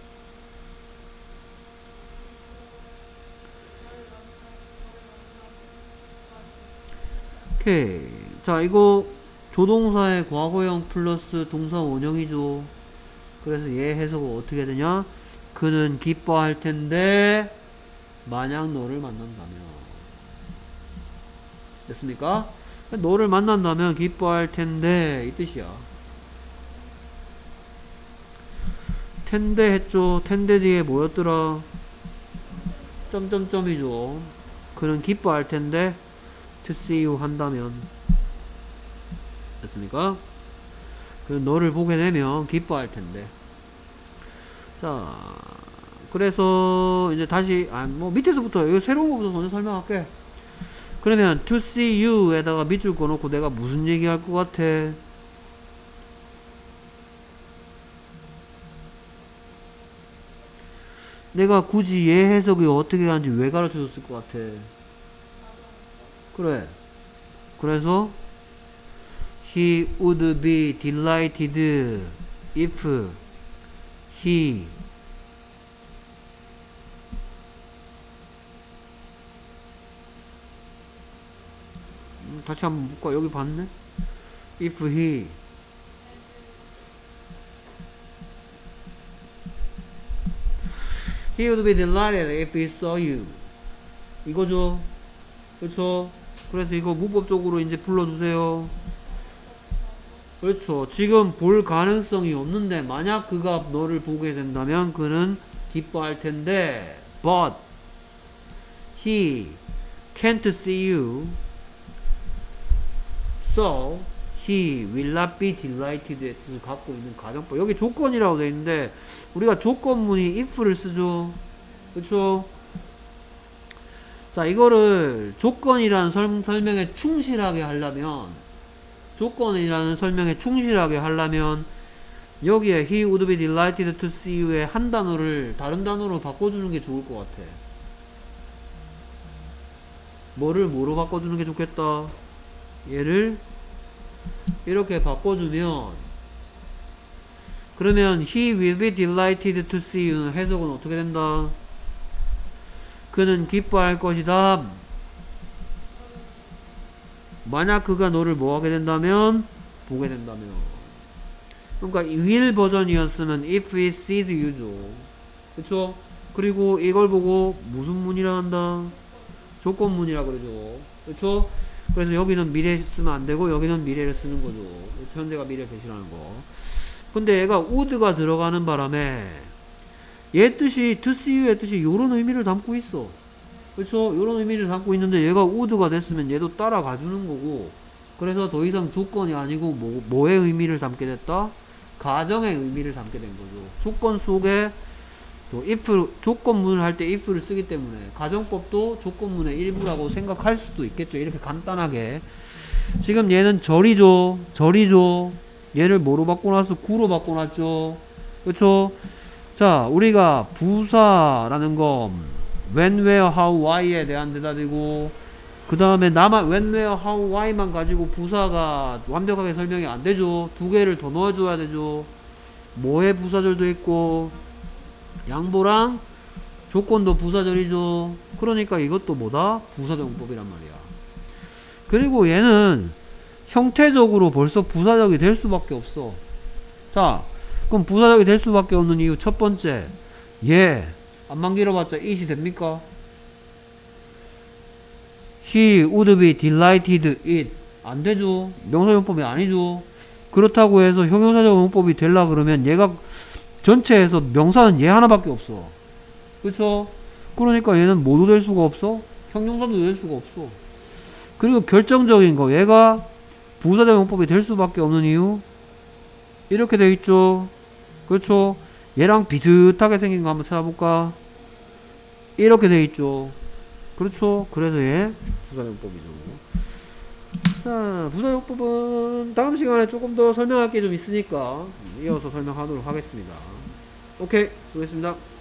오케이. 자, 이거 조동사의 과거형 플러스 동사 원형이죠. 그래서 얘 해석은 어떻게 되냐? 그는 기뻐할 텐데 만약 너를 만난다면. 됐습니까? 너를 만난다면 기뻐할 텐데 이 뜻이야. 텐데 했죠. 텐데 뒤에 뭐였더라? 점점점이죠. 그는 기뻐할 텐데 to see you 한다면. 됐습니까? 그는 너를 보게 되면 기뻐할 텐데. 자, 그래서 이제 다시 뭐 밑에서부터 이거 새로운 거부터 먼저 설명할게. 그러면 to see you 에다가 밑줄 꺼놓고 내가 무슨 얘기할 것 같아? 내가 굳이 얘 해석이 어떻게 하는지 왜 가르쳐 줬을 것 같아? 그래. 그래서 he would be delighted if he 다시 한번 볼까? 여기 봤네? if he would be delighted if he saw you. 이거죠. 그렇죠? 그래서 이거 문법적으로 이제 불러주세요. 그렇죠. 지금 볼 가능성이 없는데 만약 그가 너를 보게 된다면 그는 기뻐할 텐데 but he can't see you so he will not be delighted의 뜻을 갖고 있는 가정법. 여기 조건이라고 되어 있는데 우리가 조건문이 if를 쓰죠. 그렇죠? 자, 이거를 조건이라는 설명에 충실하게 하려면 조건이라는 설명에 충실하게 하려면 여기에 he would be delighted to see you의 한 단어를 다른 단어로 바꿔주는 게 좋을 것 같아. 뭐로 바꿔주는 게 좋겠다? 얘를 이렇게 바꿔주면 그러면 he will be delighted to see you는 해석은 어떻게 된다? 그는 기뻐할 것이다. 만약 그가 너를 뭐하게 된다면? 보게 된다면. 그러니까 will 버전이었으면 if he sees you죠. 그쵸? 그리고 이걸 보고 무슨 문이라 한다? 조건문이라 그러죠. 그쵸? 그래서 여기는 미래 쓰면 안 되고 여기는 미래를 쓰는 거죠. 현재가 미래 대신하는 거. 근데 얘가 would가 들어가는 바람에 얘 뜻이 to see you의 뜻이 요런 의미를 담고 있어. 그렇죠? 요런 의미를 담고 있는데 얘가 would가 됐으면 얘도 따라가 주는 거고 그래서 더 이상 조건이 아니고 뭐의 의미를 담게 됐다? 가정의 의미를 담게 된 거죠. 조건 속에 또 if 조건문을 할 때 if를 쓰기 때문에 가정법도 조건문의 일부라고 생각할 수도 있겠죠. 이렇게 간단하게. 지금 얘는 절이죠. 얘를 뭐로 바꿔놨어? 구로 바꿔놨죠. 그렇죠? 자, 우리가 부사라는 거 when, where, how, why에 대한 대답이고 그 다음에 when, where, how, why만 가지고 부사가 완벽하게 설명이 안 되죠. 두 개를 더 넣어줘야 되죠. 뭐의 부사절도 있고 양보랑 조건도 부사절이죠. 그러니까 이것도 뭐다? 부사정법이란 말이야. 그리고 얘는 형태적으로 벌써 부사적이 될 수밖에 없어. 자, 그럼 부사적이 될 수밖에 없는 이유 첫 번째, 얘 안만 길어봤자 it이 됩니까? He would be delighted it 안 되죠. 명사용법이 아니죠. 그렇다고 해서 형용사적 용법이 되려 그러면 얘가 전체에서 명사는 얘 하나밖에 없어. 그렇죠? 그러니까 얘는 뭐도 될 수가 없어? 형용사도 될 수가 없어. 그리고 결정적인 거, 얘가 부사적 용법이 될 수밖에 없는 이유, 이렇게 돼 있죠. 그렇죠. 얘랑 비슷하게 생긴 거 한번 찾아볼까? 이렇게 돼 있죠. 그렇죠. 그래서 얘 부사용법이죠. 자, 부사용법은 다음 시간에 조금 더 설명할 게 좀 있으니까 이어서 설명하도록 하겠습니다. 오케이, 수고했습니다.